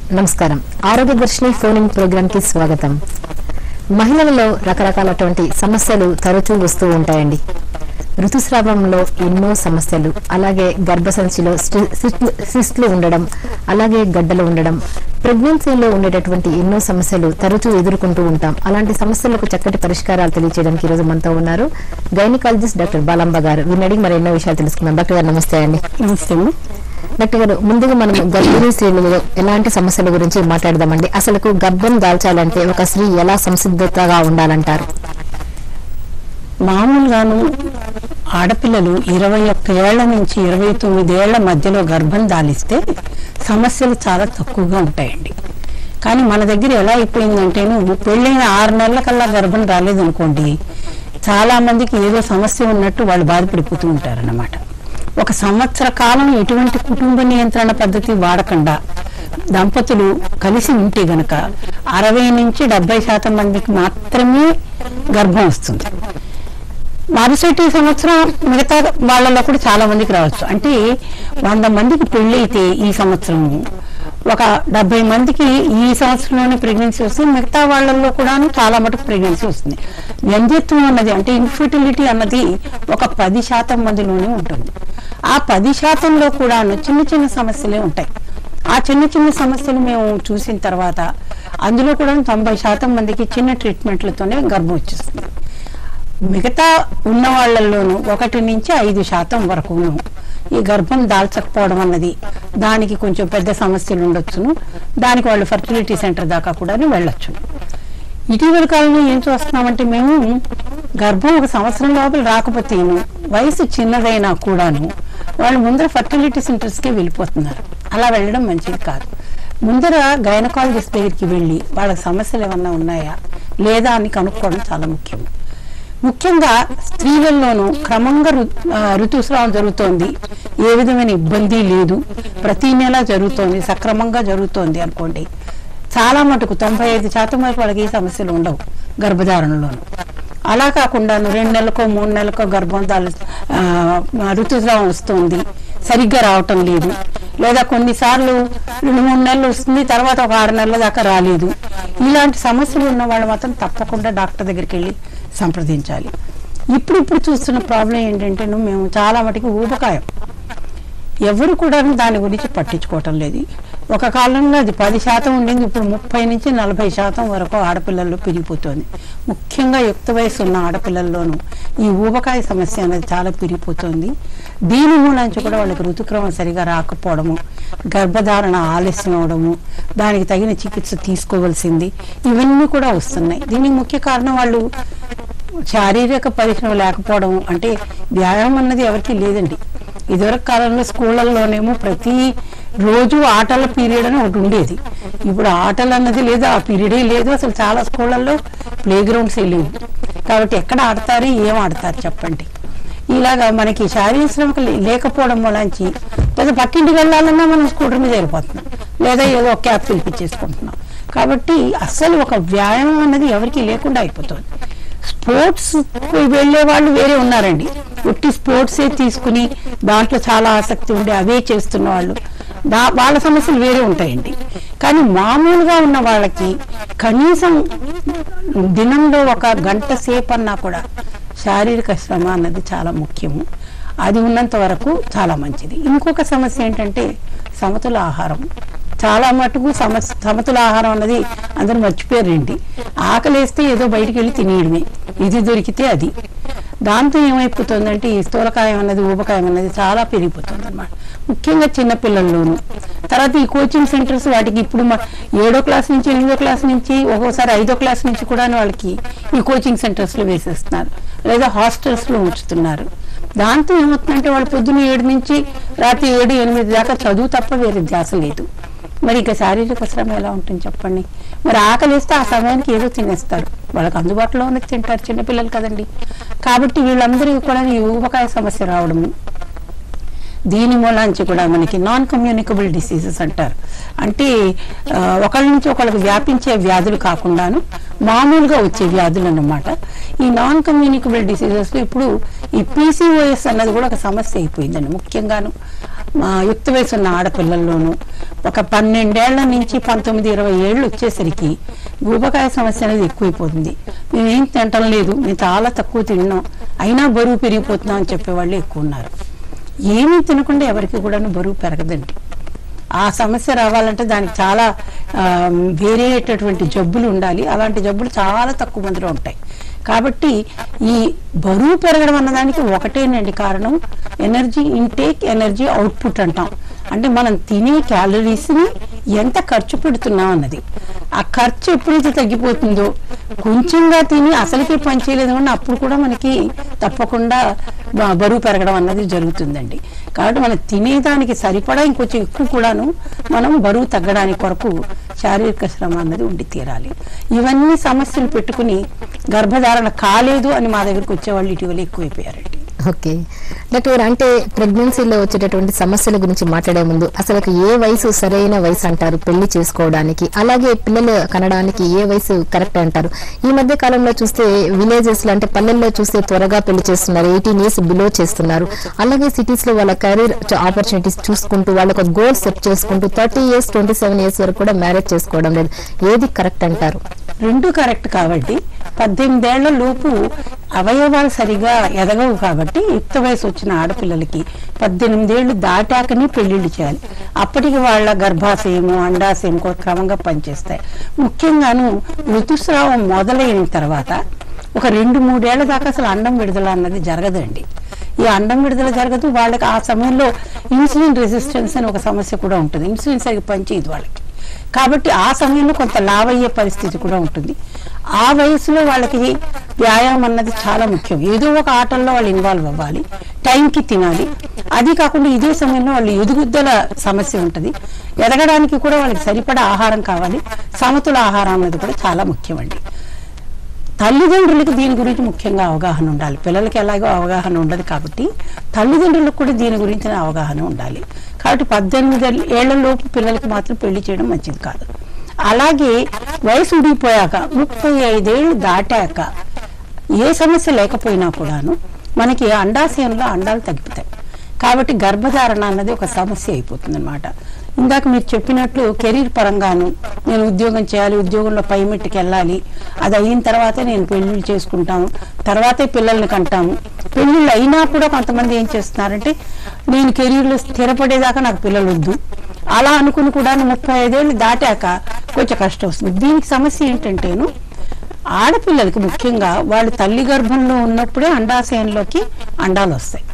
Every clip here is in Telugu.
నమస్కారం. ఆరోగ్య దర్శిని ఫోన్ ఇన్ ప్రోగ్రామ్ కి స్వాగతం. మహిళలలో రకరకాలటువంటి సమస్యలు తరచూ వస్తూ ఉంటాయండి. ఋతుస్రావంలో ఎన్నో సమస్యలు, అలాగే గర్భసంచిలో సిస్ట్లు ఉండడం, అలాగే గడ్డలు ఉండడం, ప్రెగ్నెన్సీలో ఉండేటటువంటి ఎన్నో సమస్యలు తరచూ ఎదుర్కొంటూ ఉంటాం. అలాంటి సమస్యలకు చక్కటి పరిష్కారాలు తెలియజేయడానికి ఈరోజు మనతో ఉన్నారు గైనకాలజిస్ట్ డాక్టర్ బాలంబ గారు. వీరిని అడిగి మరి ఎన్నో విషయాలు తెలుసుకుందాం. డాక్టర్ గారు నమస్తే అండి. నమస్తే. డాక్టర్ గారు, ముందుగా మనం గర్భిణీ స్త్రీలలో ఎలాంటి సమస్యల గురించి మాట్లాడదామండి. అసలు గర్భం దాల్చాలంటే ఒక స్త్రీ ఎలా సంసిద్ధతగా ఉండాలంటారు? మామూలుగాను ఆడపిల్లలు 21 ఏళ్ల నుంచి 29 ఏళ్ల మధ్యలో గర్భం దాలిస్తే సమస్యలు చాలా తక్కువగా ఉంటాయండి. కానీ మన దగ్గర ఎలా అయిపోయిందంటేను, పెళ్ళైన 6 నెలల కల్లా గర్భం రాలేదనుకోండి, చాలా మందికి ఏదో సమస్య ఉన్నట్టు వాళ్ళు బాధపడిపోతూ ఉంటారన్నమాట. 1 సంవత్సర కాలం ఎటువంటి కుటుంబ నియంత్రణ పద్ధతి వాడకుండా దంపతులు కలిసి ఉంటే గనక 60 నుంచి 70% మందికి మాత్రమే గర్భం వస్తుంది. మరుసటి సంవత్సరం మిగతా వాళ్ళలో కూడా చాలా మందికి రావచ్చు. అంటే 100 మందికి పెళ్లి అయితే ఈ సంవత్సరం ఒక 70 మందికి ఈ సంవత్సరంలోనే ప్రెగ్నెన్సీ వస్తుంది. మిగతా వాళ్ళల్లో కూడాను చాలా మటుకు ప్రెగ్నెన్సీ వస్తుంది. వ్యంధ్యత్వం అన్నది, అంటే ఇన్ఫర్టిలిటీ అన్నది ఒక 10% మందిలోనే ఉంటుంది. ఆ 10%లో కూడాను చిన్న చిన్న సమస్యలే ఉంటాయి. ఆ చిన్న చిన్న సమస్యలు మేము చూసిన తర్వాత అందులో కూడా 90% మందికి చిన్న ట్రీట్మెంట్లతోనే గర్భం వచ్చేస్తుంది. మిగతా ఉన్న వాళ్ళల్లోనూ 1 నుంచి 5% వరకును ఈ గర్భం దాల్చకపోవడం అన్నది, దానికి కొంచెం పెద్ద సమస్యలు ఉండొచ్చును. దానికి వాళ్ళు ఫర్టిలిటీ సెంటర్ దాకా కూడా వెళ్ళొచ్చును. ఇటీవల కాలంలో ఏం చూస్తున్నామంటే, మేము గర్భం 1 సంవత్సరం లోపల రాకపోతేను, వయసు చిన్నదైనా కూడాను వాళ్ళు ముందర ఫర్టిలిటీ సెంటర్స్కే వెళ్ళిపోతున్నారు. అలా వెళ్ళడం మంచిది కాదు. ముందర గైనకాలజిస్ట్ దగ్గరికి వెళ్ళి వాళ్ళకి సమస్యలు ఏమన్నా ఉన్నాయా లేదా అని కనుక్కోవడం చాలా ముఖ్యం. ముఖ్యంగా స్త్రీలలోనూ క్రమంగా ఋతుస్రావం జరుగుతోంది, ఏ విధమైన ఇబ్బంది లేదు, ప్రతి నెల జరుగుతోంది, సక్రమంగా జరుగుతోంది అనుకోండి, చాలా మటుకు 95% వరకు వాళ్ళకి ఈ సమస్యలు ఉండవు గర్భధారణలోను. అలా కాకుండా 2 నెలలకో 3 నెలలకో గర్భం ఋతుస్రావం వస్తుంది, సరిగ్గా రావటం లేదు, లేదా కొన్నిసార్లు 2-3 నెలలు వస్తుంది, తర్వాత ఒక 6 నెలల దాకా రాలేదు, ఇలాంటి సమస్యలు ఉన్న వాళ్ళు మాత్రం తప్పకుండా డాక్టర్ దగ్గరికి వెళ్ళి సంప్రదించాలి. ఇప్పుడు చూస్తున్న ప్రాబ్లం ఏంటంటే, మేము చాలా మటుకు ఊబకాయం, ఎవరు కూడా దాని గురించి పట్టించుకోవటం లేదు. ఒక కాలంలో అది 10% ఉండింది, ఇప్పుడు 30 నుంచి 40% వరకు ఆడపిల్లల్లో పెరిగిపోతుంది. ముఖ్యంగా యుక్త వయసు ఉన్న ఆడపిల్లల్లోనూ ఈ ఊబకాయ సమస్య అనేది చాలా పెరిగిపోతుంది. దీని మూలంచి కూడా వాళ్ళకి ఋతుక్రమం సరిగా రాకపోవడము, గర్భధారణ ఆలస్యం అవడము, దానికి తగిన చికిత్స తీసుకోవాల్సింది, ఇవన్నీ కూడా వస్తున్నాయి. దీనికి ముఖ్య కారణం వాళ్ళు శారీరక పరిశ్రమ లేకపోవడం. అంటే వ్యాయామం అన్నది ఎవరికి లేదండి. ఇదివరకు కాలంలో స్కూళ్ళల్లోనేమో ప్రతి రోజు ఆటల పీరియడ్ అని ఒకటి ఉండేది. ఇప్పుడు ఆటలు అన్నది లేదు, ఆ పీరియడే లేదు. అసలు చాలా స్కూళ్ళల్లో ప్లే గ్రౌండ్స్ లేవు. కాబట్టి ఎక్కడ ఆడతారు, ఏం ఆడతారు చెప్పండి. ఇలాగా మనకి శారీరక శ్రమ లేకపోవడం వలంచి లేదా పక్కింటికి వెళ్ళాలన్నా మనం స్కూటర్ మీద వెళ్ళిపోతున్నాం, లేదా ఏదో ఒక క్యాబ్ పిలిపించేసుకుంటున్నాం. కాబట్టి అస్సలు ఒక వ్యాయామం అన్నది ఎవరికి లేకుండా అయిపోతుంది. స్పోర్ట్స్ వెళ్ళే వాళ్ళు వేరే ఉన్నారండి. ఉట్టి స్పోర్ట్సే తీసుకుని దాంట్లో చాలా ఆసక్తి ఉండి అవే చేస్తున్న వాళ్ళు, వాళ్ళ సమస్యలు వేరే ఉంటాయండి. కానీ మామూలుగా ఉన్న వాళ్ళకి కనీసం దినంలో 1 గంట సేపు అన్నా కూడా శారీరక శ్రమ అన్నది చాలా ముఖ్యము. అది ఉన్నంత వరకు చాలా మంచిది. ఇంకొక సమస్య ఏంటంటే సమతుల ఆహారం. చాలా మటుకు సమతుల ఆహారం అన్నది అందరూ మర్చిపోయారండి. ఆకలేస్తే ఏదో బయటికి వెళ్ళి తినేయడమే, ఇది దొరికితే అది. దాంతో ఏమైపోతుందంటే ఈ స్థూలకాయం అన్నది, ఊబకాయం అన్నది చాలా పెరిగిపోతుంది అన్నమాట. ముఖ్యంగా చిన్నపిల్లల్లోనూ. తర్వాత ఈ కోచింగ్ సెంటర్స్ వాటికి ఇప్పుడు 7వ క్లాస్ నుంచి 8వ క్లాస్ నుంచి, ఒక్కోసారి 5వ క్లాస్ నుంచి కూడా వాళ్ళకి ఈ కోచింగ్ సెంటర్స్లో వేసేస్తున్నారు, లేదా హాస్టల్స్లో ఉంచుతున్నారు. దాంతో ఏమవుతుందంటే వాళ్ళు పొద్దున్న 7 నుంచి రాత్రి 7-8 దాకా చదువు తప్ప వేరే ధ్యాస లేదు. మరి ఇక శారీరక శ్రమ ఎలా ఉంటుంది చెప్పండి. మరి ఆకలిస్తే ఆ సమయానికి ఏదో తినేస్తారు, వాళ్ళకి అందుబాటులో ఉన్నది తింటారు, చిన్నపిల్లలు కదండి. కాబట్టి వీళ్ళందరికీ కూడా ఈ ఊబకాయ సమస్య రావడము, దీని మూలాంచి కూడా మనకి నాన్ కమ్యూనికబుల్ డిసీజెస్ అంటారు. అంటే ఒకళ్ళ నుంచి ఒకళ్ళకి వ్యాపించే వ్యాధులు కాకుండాను మామూలుగా వచ్చే వ్యాధులు అన్నమాట. ఈ నాన్ కమ్యూనికబుల్ డిసీజెస్లో ఇప్పుడు ఈ PCOS అన్నది కూడా ఒక సమస్య అయిపోయిందండి. ముఖ్యంగాను యుక్త వయసు ఉన్న ఆడపిల్లల్లోనూ ఒక 12 ఏళ్ల నుంచి 19, 20 ఏళ్ళు వచ్చేసరికి ఊబకాయ సమస్య అనేది ఎక్కువైపోతుంది. మేమేం తినటం లేదు, మేము చాలా తక్కువ తిన్నాం, అయినా బరువు పెరిగిపోతున్నాం అని చెప్పేవాళ్ళు ఎక్కువ ఉన్నారు. ఏమీ తినకుండా ఎవరికి కూడా బరువు పెరగదండి. ఆ సమస్య రావాలంటే దానికి చాలా వేరేటటువంటి జబ్బులు ఉండాలి. అలాంటి జబ్బులు చాలా తక్కువ మందిలో ఉంటాయి. కాబట్టి ఈ బరువు పెరగడం అన్నదానికి ఒకటేనండి కారణం, ఎనర్జీ ఇంటేక్, ఎనర్జీ అవుట్పుట్ అంటాం. అంటే మనం తినే క్యాలరీస్ని ఎంత ఖర్చు పెడుతున్నాం అన్నది. ఆ ఖర్చు ఎప్పుడైతే తగ్గిపోతుందో, కొంచెంగా తిని అసలుకే పని చేయలేదు అని అప్పుడు కూడా మనకి తప్పకుండా బరువు పెరగడం అన్నది జరుగుతుందండి. కాబట్టి మనం తినేదానికి సరిపడా ఇంకొంచెం ఎక్కువ కూడాను మనం బరువు తగ్గడానికి కొరకు శారీరక శ్రమ అన్నది ఉండి తీరాలి. ఇవన్నీ సమస్యలు పెట్టుకుని గర్భధారణ కాలేదు అని మా దగ్గరికి వచ్చేవాళ్ళు ఇటీవల ఎక్కువైపోయారండి. ఓకే డాక్టర్ గారు, అంటే ప్రెగ్నెన్సీలో వచ్చేటటువంటి సమస్యల గురించి మాట్లాడే ముందు అసలు ఏ వయసు సరైన వయసు అంటారు పెళ్లి చేసుకోవడానికి, అలాగే పిల్లలు కనడానికి ఏ వయసు కరెక్ట్ అంటారు? ఈ మధ్య కాలంలో చూస్తే విలేజెస్ లో అంటే పల్లెల్లో చూస్తే త్వరగా పెళ్లి చేస్తున్నారు, 18 years బిలో చేస్తున్నారు. అలాగే సిటీస్ లో వాళ్ళ కెరీర్ ఆపర్చునిటీస్ చూసుకుంటూ వాళ్ళకు గోల్ సెట్ చేసుకుంటూ 30 years 27 years వరకు కూడా మ్యారేజ్ చేసుకోవడం లేదు. ఏది కరెక్ట్ అంటారు? రెండు కరెక్ట్. కాబట్టి 18 ఏళ్ల లోపు అవయవాలు సరిగా ఎదగవు. కాబట్టి యుక్త వయసు వచ్చిన ఆడపిల్లలకి 18 ఏళ్లు దాటాకనే పెళ్లిళ్ళు చేయాలి. అప్పటికి వాళ్ళ గర్భాశయము, అండాశయం క్రమంగా పనిచేస్తాయి. ముఖ్యంగాను ఋతుస్రావం మొదలైన తర్వాత ఒక 2-3 ఏళ్ల దాకా అసలు అండం విడుదల అన్నది జరగదండి. ఈ అండం విడుదల జరగదు. వాళ్ళకి ఆ సమయంలో ఇన్సులిన్ రెసిస్టెన్స్ అని ఒక సమస్య కూడా ఉంటుంది. ఇన్సులిన్ సరిగ్గా పనిచేయదు వాళ్ళకి. కాబట్టి ఆ సమయంలో కొంత లావయ్యే పరిస్థితి కూడా ఉంటుంది. ఆ వయసులో వాళ్ళకి వ్యాయామం అన్నది చాలా ముఖ్యం. ఏదో ఒక ఆటల్లో వాళ్ళు ఇన్వాల్వ్ అవ్వాలి, టైంకి తినాలి. అది కాకుండా ఇదే సమయంలో వాళ్ళు ఎదుగుదల సమస్య ఉంటుంది. ఎదగడానికి కూడా వాళ్ళకి సరిపడా ఆహారం కావాలి. సమతుల ఆహారం అన్నది కూడా చాలా ముఖ్యమండి. తల్లిదండ్రులకు దీని గురించి ముఖ్యంగా అవగాహన ఉండాలి. పిల్లలకి ఎలాగో అవగాహన ఉండదు కాబట్టి తల్లిదండ్రులకు కూడా దీని గురించిన అవగాహన ఉండాలి. కాబట్టి 18 ఏళ్లలోపు పిల్లలకి మాత్రం పెళ్లి చేయడం మంచిది కాదు. అలాగే వయసు ఉడిగిపోయాక 35 ఏళ్ళు దాటాక ఏ సమస్య లేకపోయినా కూడాను మనకి అండాశయంలో అండాలు తగ్గిపోతాయి. కాబట్టి గర్భధారణ అన్నది ఒక సమస్య అయిపోతుంది అనమాట. ఇందాక మీరు చెప్పినట్లు కెరీర్ పరంగాను నేను ఉద్యోగం చేయాలి, ఉద్యోగంలో పై మెట్టుకు వెళ్ళాలి, అది అయిన తర్వాతే నేను పెళ్లిళ్ళు చేసుకుంటాము, తర్వాతే పిల్లల్ని కంటాము. పెళ్లిళ్ళు అయినా కూడా కొంతమంది ఏం చేస్తున్నారంటే నేను కెరీర్లో స్థిరపడేదాకా నాకు పిల్లలు వద్దు అలా అనుకుని కూడా 35 ఏళ్ళు దాటాక కొంచెం కష్టం వస్తుంది. దీనికి సమస్య ఏంటంటేను ఆడపిల్లలకి ముఖ్యంగా వాళ్ళు తల్లి గర్భంలో ఉన్నప్పుడే అండాశయంలోకి అండాలు వస్తాయి.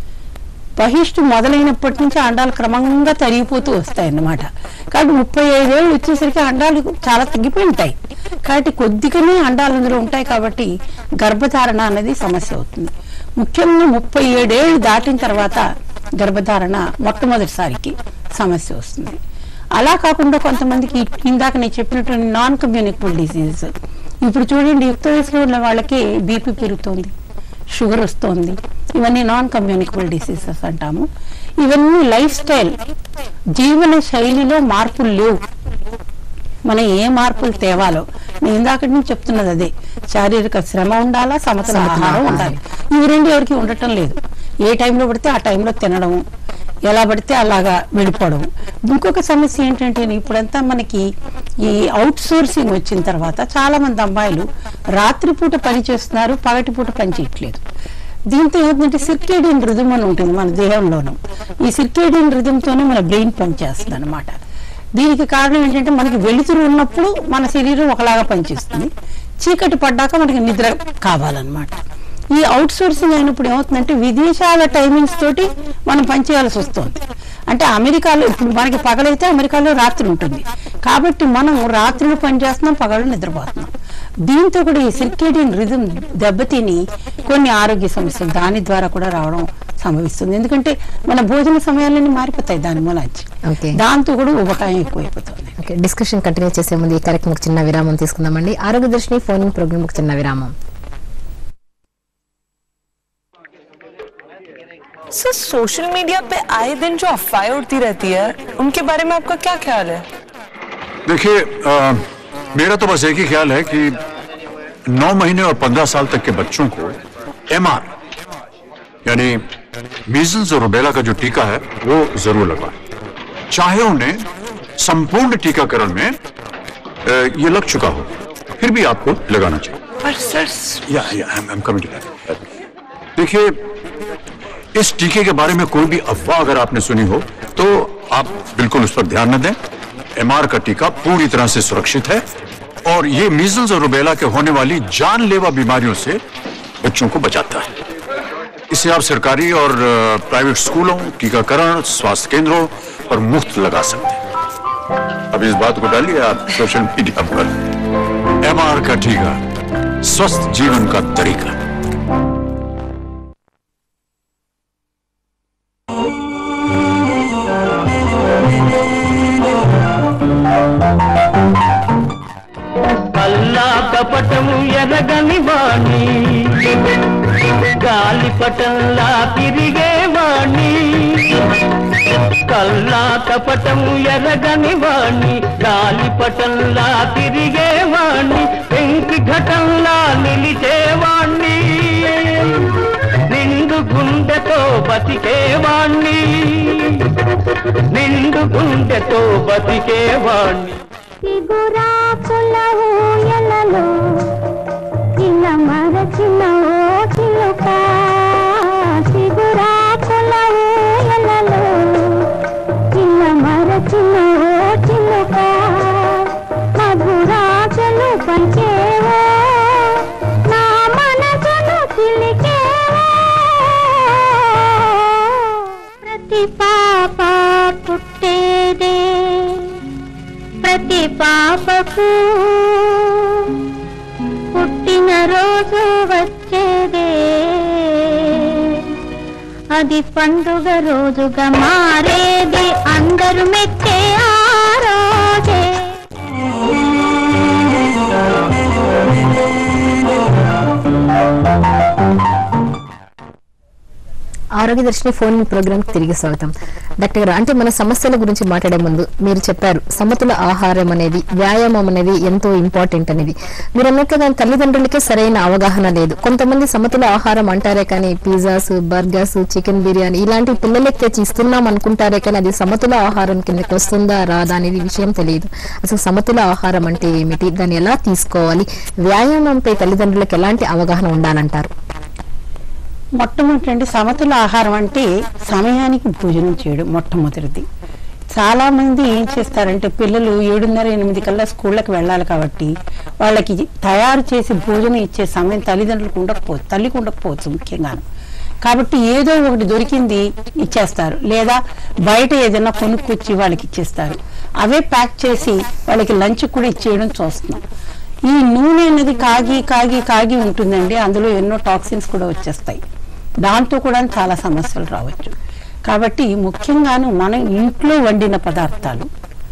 బహిష్టు మొదలైనప్పటి నుంచి అండాలు క్రమంగా తరిగిపోతూ వస్తాయి అన్నమాట. కాబట్టి 35 ఏళ్ళు వచ్చేసరికి అండాలు చాలా తగ్గిపోయి ఉంటాయి. కాబట్టి కొద్దిగానే అండాలు అందులో ఉంటాయి. కాబట్టి గర్భధారణ అనేది సమస్య అవుతుంది. ముఖ్యంగా 37 ఏళ్ళు దాటిన తర్వాత గర్భధారణ మొట్టమొదటిసారికి సమస్య వస్తుంది. అలా కాకుండా కొంతమందికి ఇందాక నేను చెప్పినటువంటి నాన్ కమ్యూనికబుల్ డిసీజెస్, ఇప్పుడు చూడండి యుక్త వయసులో ఉన్న వాళ్ళకి బీపీ పెరుగుతోంది, షుగర్ వస్తుంది. ఇవన్నీ నాన్ కమ్యూనికబుల్ డిసీజెస్ అంటాము. ఇవన్నీ లైఫ్ స్టైల్, జీవన శైలిలో మార్పులు లేవు. మనం ఏ మార్పులు తేవాలో నేను ఇందాకటి నుంచి చెప్తున్నది అదే. శారీరక శ్రమ ఉండాలా, సమతుల ఆహారం ఉండాలి. ఇవి రెండు ఎవరికి ఉండటం లేదు. ఏ టైంలో పడితే ఆ టైంలో తినడం, ఎలా పడితే అలాగా వెళ్ళిపోవడం. ఇంకొక సమస్య ఏంటంటే ఇప్పుడంతా మనకి ఈ అవుట్ సోర్సింగ్ వచ్చిన తర్వాత చాలా మంది అమ్మాయిలు రాత్రిపూట పని చేస్తున్నారు, పగటిపూట పని చేయట్లేదు. దీంతో ఏమిటంటే సిర్కేడియన్ రిథమ్ అని ఉంటుంది మన దేహంలోనూ. ఈ సిర్కేడియన్ రిథమ్తోనే మన బ్రెయిన్ పనిచేస్తుంది అనమాట. దీనికి కారణం ఏంటంటే మనకి వెలుతురు ఉన్నప్పుడు మన శరీరం ఒకలాగా పనిచేస్తుంది, చీకటి పడ్డాక మనకి నిద్ర కావాలన్నమాట. ఈ అవుట్ సోర్సింగ్ అయినప్పుడు ఏమవుతుందంటే విదేశాల టైమింగ్స్ తోటి మనం పనిచేయాల్సి వస్తుంది. అంటే అమెరికాలో ఇప్పుడు మనకి పగలైతే అమెరికాలో రాత్రి ఉంటుంది. కాబట్టి మనం రాత్రులు పనిచేస్తున్నాం, పగలు నిద్రపోతున్నాం. దీంతో కూడా ఈ సిర్కేడియన్ రిథమ్ దెబ్బతిని కొన్ని ఆరోగ్య సమస్యలు దాని ద్వారా కూడా రావడం సంభవిస్తుంది. ఎందుకంటే మన భోజన సమయాలన్నీ మారిపోతాయి దాని మూలాంచి. దాంతో కూడా ఉపకాయం ఎక్కువైపోతుంది. డిస్కషన్ కంటిన్యూ చేసే ముందు ఈ కార్యక్రమం చిన్న విరామం తీసుకుందామండి. ఆరోగ్య దర్శిని ఫోన్ ఇన్ ప్రోగ్రామ్ చిన్న విరామం. सर सोशल मीडिया पे आए दिन जो अफवाहें उड़ती रहती है उनके बारे में आपका क्या ख्याल है? देखिए मेरा तो बस एक ही ख्याल है कि 9 महीने और 15 साल तक के बच्चों को MR यानी मीजल्स और रुबेला का जो टीका है वो जरूर लगवाएं, चाहे उन्हें संपूर्ण टीकाकरण में ये लग चुका हो, फिर भी आपको लगाना चाहिए। पर सर देखिए, इस टीके के बारे में कोई भी अफवाह अगर आपने सुनी हो तो आप बिल्कुल उस पर ध्यान न दें। एमआर का टीका पूरी तरह से सुरक्षित है और ये मीजल्स और रुबेला के होने वाली जानलेवा बीमारियों से बच्चों को बचाता है। इसे आप सरकारी और प्राइवेट स्कूलों, टीकाकरण, स्वास्थ्य केंद्रों पर मुफ्त लगा सकते हैं। अब इस बात को डालिए आप सोशल मीडिया पर। एमआर का टीका, स्वस्थ जीवन का तरीका। కపటము ఎరగని వాణి, గాలిపటంలా తిరిగేవాణి. కల్లా కపటము ఎరగని వాణి, గాలిపటంలా తిరిగేవాణి. పెంకి ఘటంలా నిలిచేవాణ్ణి, నిండు గుండెతో బతికేవాణ్ణి, నిండు గుండెతో బతికేవాణ్ణి. సిగురాకుల ఊయలలో ఇలా మరచిన ఓ చిలుక, సిగురాకుల ఊయలలో ఇలా మరచిన ఓ చిలుక. మధురాజలు పంచేవో నా మనసును చిలికేవో. ప్రతి పాప పుట్టేదే ప్రతి పాపకు పుట్టిన రోజు వచ్చేదే, అది పండుగ రోజుగా మారేది అందరూ మెచ్చే ఆ రోజే. ఆరోగ్య దర్శిని ఫోన్ ప్రోగ్రామ్ కి తిరిగి స్వాగతం. డాక్టర్ గారు, అంటే మన సమస్యల గురించి మాట్లాడే ముందు మీరు చెప్పారు సమతుల ఆహారం అనేది, వ్యాయామం అనేది ఎంతో ఇంపార్టెంట్ అనేది. మీరు అన్నట్లుగా తల్లిదండ్రులకే సరైన అవగాహన లేదు. కొంతమంది సమతుల ఆహారం అంటారే కానీ పిజ్జాస్, బర్గర్స్, చికెన్ బిర్యానీ ఇలాంటి పిల్లలకి తెచ్చి ఇస్తున్నాం అనుకుంటారే కానీ అది సమతుల ఆహారం కిందకి వస్తుందా రాదా అనేది విషయం తెలియదు. అసలు సమతుల ఆహారం అంటే ఏమిటి, దాన్ని ఎలా తీసుకోవాలి, వ్యాయామంపై తల్లిదండ్రులకు ఎలాంటి అవగాహన ఉండాలంటారు? మొట్టమొదటి సమతుల ఆహారం అంటే సమయానికి భోజనం చేయడం మొట్టమొదటిది. చాలా మంది ఏం చేస్తారంటే పిల్లలు 7:30-8 కల్లా స్కూళ్ళకి వెళ్ళాలి కాబట్టి వాళ్ళకి తయారు చేసి భోజనం ఇచ్చే సమయం తల్లికి ఉండకపోవచ్చు ముఖ్యంగాను. కాబట్టి ఏదో ఒకటి దొరికింది ఇచ్చేస్తారు, లేదా బయట ఏదైనా కొనుక్కొచ్చి వాళ్ళకి ఇచ్చేస్తారు. అవే ప్యాక్ చేసి వాళ్ళకి లంచ్ కూడా ఇచ్చేయడం చూస్తున్నాం. ఈ నూనె అనేది కాగి ఉంటుందండి, అందులో ఎన్నో టాక్సిన్స్ కూడా వచ్చేస్తాయి. దాంతో కూడా చాలా సమస్యలు రావచ్చు. కాబట్టి ముఖ్యంగాను మనం ఇంట్లో వండిన పదార్థాలు,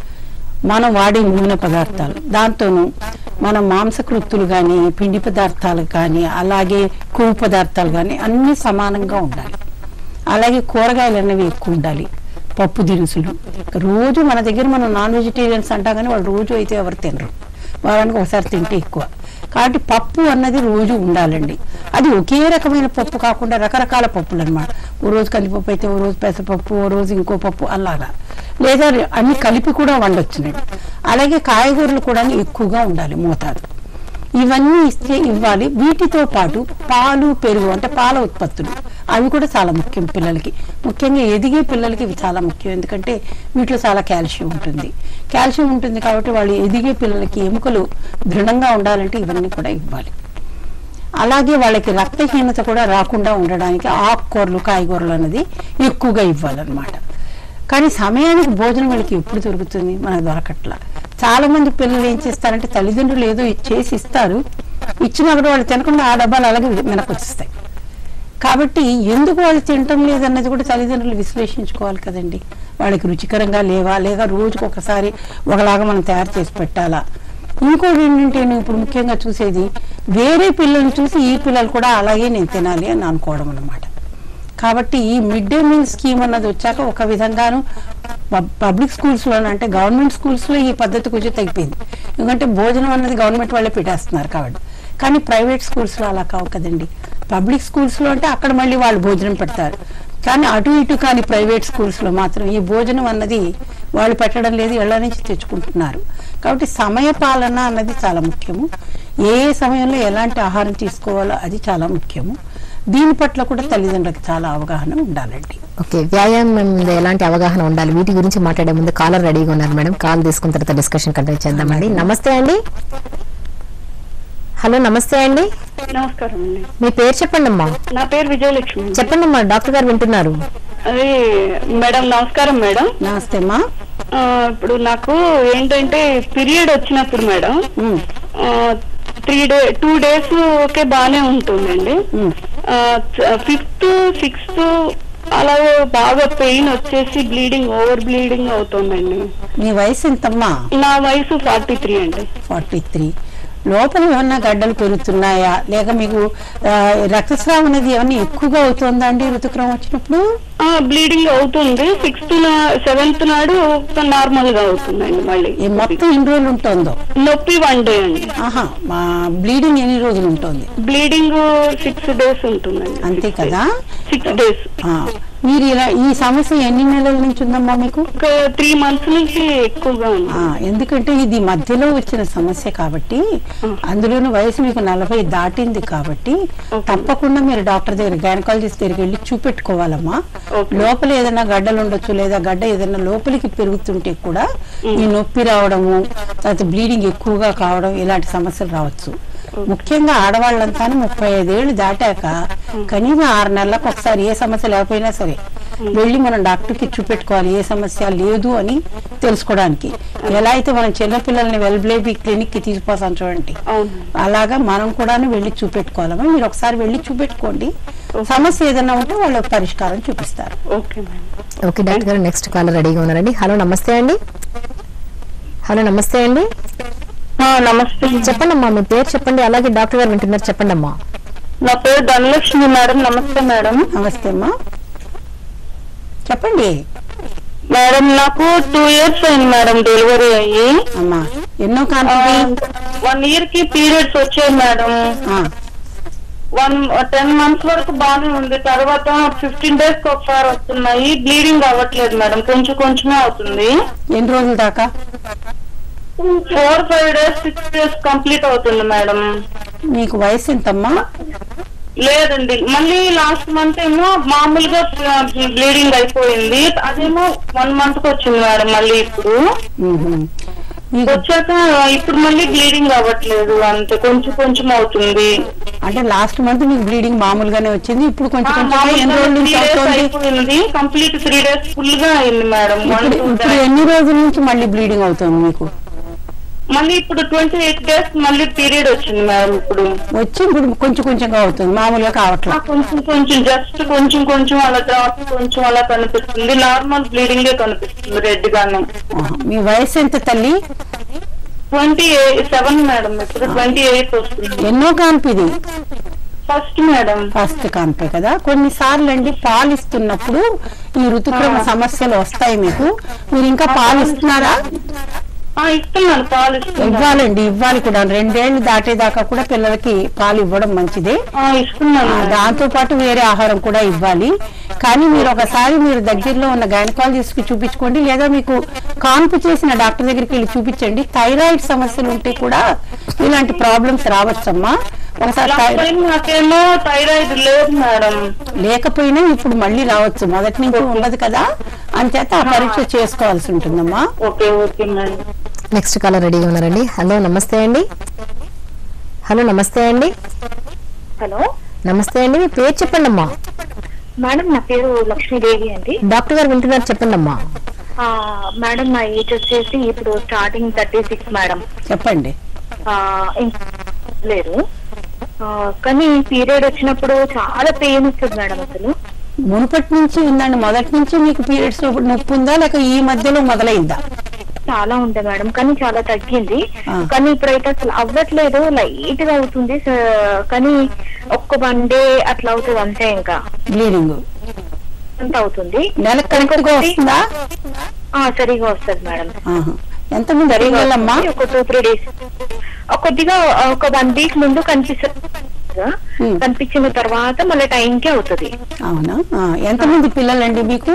మనం వాడే నూనె పదార్థాలు, దాంతోనూ మన మాంసకృత్తులు కానీ, పిండి పదార్థాలు కానీ, అలాగే కొవ్వు పదార్థాలు కానీ అన్నీ సమానంగా ఉండాలి. అలాగే కూరగాయలు అనేవి ఎక్కువ ఉండాలి. పప్పు దినుసులు రోజు మన దగ్గర మనం నాన్ వెజిటేరియన్స్ అంటా కానీ వాళ్ళు రోజు అయితే ఎవరు తినరు, వారానికి ఒకసారి తింటే ఎక్కువ. కాబట్టి పప్పు అన్నది రోజు ఉండాలండి. అది ఒకే రకమైన పప్పు కాకుండా రకరకాల పప్పులు అనమాట. ఓ రోజు కందిపప్పు అయితే, ఓ రోజు పెసరపప్పు, ఓ రోజు ఇంకో పప్పు, అలాగా. లేదా అన్ని కలిపి కూడా వండొచ్చునండి. అలాగే కాయగూరలు కూడా ఎక్కువగా ఉండాలి మోతాదు. ఇవన్నీ ఇవ్వాలి. వీటితో పాటు పాలు, పెరుగు అంటే పాల ఉత్పత్తులు అవి కూడా చాలా ముఖ్యం పిల్లలకి. ముఖ్యంగా ఎదిగే పిల్లలకి ఇవి చాలా ముఖ్యం. ఎందుకంటే వీటిలో చాలా కాల్షియం ఉంటుంది కాబట్టి వాళ్ళు ఎదిగే పిల్లలకి ఎముకలు దృఢంగా ఉండాలంటే ఇవన్నీ కూడా ఇవ్వాలి. అలాగే వాళ్ళకి రక్తహీనత కూడా రాకుండా ఉండడానికి ఆకుకూరలు, కాయగూరలు అనేది ఎక్కువగా ఇవ్వాలన్నమాట. కానీ సమయానికి భోజనం వాళ్ళకి ఎప్పుడు దొరుకుతుంది? మనకు దొరకట్లా. చాలా మంది పిల్లలు ఏం చేస్తారంటే తల్లిదండ్రులు ఏదో చేసి ఇస్తారు, ఇచ్చినప్పుడు వాళ్ళు తినకుండా ఆ డబ్బాలు అలాగే వెనక్కి వచ్చేస్తాయి. కాబట్టి ఎందుకు వాళ్ళు తినటం లేదన్నది కూడా తల్లిదండ్రులు విశ్లేషించుకోవాలి కదండి. వాళ్ళకి రుచికరంగా లేవా, లేక రోజుకు ఒకసారి ఒకలాగా మనం తయారు చేసి పెట్టాలా. ఇంకోటి ఏంటంటే నేను ఇప్పుడు ముఖ్యంగా చూసేది వేరే పిల్లల్ని చూసి ఈ పిల్లలు కూడా అలాగే నేను తినాలి అని అనుకోవడం అన్నమాట. కాబట్టి ఈ మిడ్ డే మీల్ స్కీమ్ అన్నది వచ్చాక ఒక విధంగాను పబ్లిక్ స్కూల్స్లో అంటే గవర్నమెంట్ స్కూల్స్లో ఈ పద్ధతి కొంచెం తగ్గిపోయింది. ఎందుకంటే భోజనం అన్నది గవర్నమెంట్ వాళ్ళే పెట్టేస్తున్నారు కాబట్టి. కానీ ప్రైవేట్ స్కూల్స్లో అలా కావు కదండి. పబ్లిక్ స్కూల్స్లో అంటే అక్కడ మళ్ళీ వాళ్ళు భోజనం పెడతారు. కానీ అటు ఇటు కానీ ప్రైవేట్ స్కూల్స్లో మాత్రం ఈ భోజనం అన్నది వాళ్ళు పెట్టడం లేదు, ఇళ్ల నుంచి తెచ్చుకుంటున్నారు. కాబట్టి సమయ పాలన అన్నది చాలా ముఖ్యము. ఏ సమయంలో ఎలాంటి ఆహారం తీసుకోవాలో అది చాలా ముఖ్యము. దీని పట్ల కూడా తల్లిదండ్రులకు చాలా అవగాహన ఉండాలండి. ఓకే, వ్యాయామం మీద ఎలాంటి అవగాహన ఉండాలి, వీటి గురించి మాట్లాడే ముందు కాలర్ రెడీగా ఉన్నారు మేడం. కాల్ తీసుకున్న తర్వాత డిస్కషన్ కంటిన్యూ చేద్దామండి. నమస్తే అండి. హలో, నమస్తే అండి. నమస్కారం అండి. మీ పేరు చెప్పండి అమ్మా. నా పేరు విజయలక్ష్మి. చెప్పండి అమ్మా, డాక్టర్ గారు వింటున్నారు. అది మేడం, నమస్కారం మేడం. నమస్తే అమ్మా. ఇప్పుడు నాకు ఏంటంటే పీరియడ్ వచ్చినప్పుడు మేడం 2 days ఓకే బానే ఉంటుందండి. 5th 6th అలాగే బాగా పెయిన్ వచ్చేసి ఓవర్ బ్లీడింగ్ అవుతుందండి. మీ వయసు ఎంతమ్మా? నా వయసు 43 అండి. 43. లోపల ఏమన్నా గడ్డలు పెరుగుతున్నాయా, లేక మీకు రక్తస్రావం అనేది ఏమన్నా ఎక్కువగా అవుతుందా అండి ఋతుక్రమం వచ్చినప్పుడు? బ్లీడింగ్ అవుతుంది. 6th 7th నాడు నార్మల్ గా అవుతుందండి. మళ్ళీ మొత్తం ఎన్ని రోజులు ఉంటుందో? నొప్పి 1 day అండి. బ్లీడింగ్ ఎన్ని రోజులు ఉంటుంది? బ్లీడింగ్ 6 days ఉంటుందండి. అంతే కదా, 6 days. మీరు ఇలా ఈ సమస్య ఎన్ని నెలల నుంచి ఉందమ్మా మీకు? 3 months నుంచి ఎక్కువగా ఉంది. ఎందుకంటే ఇది మధ్యలో వచ్చిన సమస్య కాబట్టి, అందులోని వయసు మీకు 40 దాటింది కాబట్టి తప్పకుండా మీరు డాక్టర్ దగ్గర, గైనకాలజిస్ట్ దగ్గరికి వెళ్ళి చూపెట్టుకోవాలమ్మా. లోపల ఏదైనా గడ్డలు ఉండొచ్చు, లేదా గడ్డ ఏదైనా లోపలికి పెరుగుతుంటే కూడా ఈ నొప్పి రావడము, తర్వాత బ్లీడింగ్ ఎక్కువగా కావడం, ఇలాంటి సమస్యలు రావచ్చు. ముఖ్యంగా ఆడవాళ్ళంతా 35 ఏళ్ళు దాటాక కనీసం 6 నెలలకు ఒకసారి ఏ సమస్య లేకపోయినా సరే వెళ్ళి మనం డాక్టర్కి చూపెట్టుకోవాలి, ఏ సమస్య లేదు అని తెలుసుకోవడానికి. ఎలా అయితే మనం చిన్నపిల్లల్ని వెల్బేబీ క్లినిక్ కి తీసుకుపోతాం చూడండి, అలాగా మనం కూడా వెళ్ళి చూపెట్టుకోవాలమ్మా. మీరు ఒకసారి వెళ్ళి చూపెట్టుకోండి, సమస్య ఏదైనా ఉంటే వాళ్ళ పరిష్కారం చూపిస్తారు. ఓకే డాక్టర్ గారు, నెక్స్ట్ కాలర్ రెడీగా ఉన్నారండి. హలో, నమస్తే అండి. హలో, నమస్తే అండి. నమస్తే. చెప్పండి అమ్మా, మీ పేరు చెప్పండి, అలాగే డాక్టర్ గారు వింటున్నారు, చెప్పండి అమ్మా. నా పేరు ధనలక్ష్మి మేడం. నమస్తే మేడం. నమస్తే అమ్మా, చెప్పండి మేడం. నాకు 2 years అయింది మేడం డెలివరీ అయ్యి. అమ్మా, ఎన్నో కాంతి? 1 year కి పీరియడ్స్ వచ్చాయి మేడం. 10 months వరకు బాగానే ఉంది. తర్వాత 15 days కి ఒకసారి వస్తున్నాయి. బ్లీడింగ్ అవ్వట్లేదు మేడం, కొంచెమే అవుతుంది. ఎన్ని రోజుల దాకా? 4-5 days 6 days కంప్లీట్ అవుతుంది మేడం. మీకు వయసు ఎంతమ్మా? లేదండి, మళ్ళీ లాస్ట్ మంత్ ఏమో మామూలుగా బ్లీడింగ్ అయిపోయింది. అదేమో 1 month కి వచ్చింది మేడం. మళ్ళీ ఇప్పుడు వచ్చాక ఇప్పుడు మళ్ళీ బ్లీడింగ్ అవ్వట్లేదు, అంతే కొంచెం అవుతుంది. అంటే లాస్ట్ మంత్ మీకు బ్లీడింగ్ మామూలుగానే వచ్చింది, ఇప్పుడు కొంచెం అయిపోయింది. కంప్లీట్ 3 days ఫుల్ గా అయింది మేడం. ఇప్పుడు ఎన్ని రోజుల నుంచి మళ్ళీ బ్లీడింగ్ అవుతుంది మీకు? మళ్ళీ ఇప్పుడు 28 days మళ్ళీ పీరియడ్ వచ్చింది మేడం. ఇప్పుడు కొంచెంగా అవుతుంది, మామూలుగా కావట్లేదు. జస్ట్ కొంచెం అలా కనిపిస్తుంది. నార్మల్ బ్లీడింగ్ కనిపిస్తుంది, రెడ్ గానే. మీ వయసు ఎంత తల్లి? 27 మేడం. ఇప్పుడు 28 వస్తుంది. ఎన్నో కాన్పిది? First madam. ఫస్ట్ కాన్పే కదా. కొన్నిసార్లు అండి పాలు ఇస్తున్నప్పుడు ఈ ఋతుక్రమ సమస్యలు వస్తాయి మీకు. మీరు ఇంకా పాలు ఇస్తున్నారా? ఇస్తున్నాను, పాలు ఇవ్వాలండి, ఇవ్వాలి కూడా. 2 ఏళ్ళు దాటేదాకా కూడా పిల్లలకి పాలు ఇవ్వడం మంచిదే. ఇస్తున్నాను. దాంతో పాటు వేరే ఆహారం కూడా ఇవ్వాలి. కానీ మీరు ఒకసారి మీరు దగ్గరలో ఉన్న గైనకాలజిస్ట్ కి చూపించుకోండి, లేదా మీకు కాన్పు చేసిన డాక్టర్ దగ్గరికి వెళ్ళి చూపించండి. థైరాయిడ్ సమస్యలు ఉంటే కూడా ఇలాంటి ప్రాబ్లమ్స్ రావచ్చమ్మా. ఒకసారి నాకేమో థైరాయిడ్ లేదు మేడం. లేకపోయినా ఇప్పుడు మళ్ళీ రావచ్చు, మొదటి నుంచి ఉండదు కదా, అంచేత ఆ పరీక్ష చేసుకోవాల్సి ఉంటుందమ్మా. Okay madam. నెక్స్ట్ కాలర్ రెడీగా ఉన్నారండి. హలో, నమస్తే అండి. హలో, నమస్తే అండి. హలో, నమస్తే అండి. మీ పేరు చెప్పండి అమ్మా. మేడం, నా పేరు లక్ష్మీదేవి అండి. డాక్టర్ గారు వింటున్నారు, చెప్పండి అమ్మా. మేడం, నా ఏజ్ వచ్చేసి ఇప్పుడు స్టార్టింగ్ 36 మేడం. చెప్పండి. లేదు, కానీ పీరియడ్ వచ్చినప్పుడు చాలా పెయిన్ వస్తుంది మేడం. అసలు మునుపటి నుంచి ఉందండి? మొదటి నుంచి మీకు పీరియడ్స్ నొప్పి ఉందా, లేక ఈ మధ్యలో మొదలైందా? చాలా ఉంది మేడం, కానీ చాలా తగ్గింది. కానీ ఇప్పుడైతే అసలు అవ్వట్లేదు, లైట్ గా అవుతుంది. కానీ ఒక్క 1 day అట్లా అవుతుంది అంతే. ఇంకా బ్లీడింగ్ అంత అవుతుంది. నెలకు కరెక్ట్గా వస్తుందా? సరిగా వస్తుంది మేడం. ఎంత ముందు అడిగాలమ్మా? ఒక 2-3 days కొద్దిగా ఒక 1 week ముందు కనిపించిన తర్వాత మళ్ళీ టైంకి అవుతుంది. అవునా? ఎంతమంది పిల్లలండి మీకు?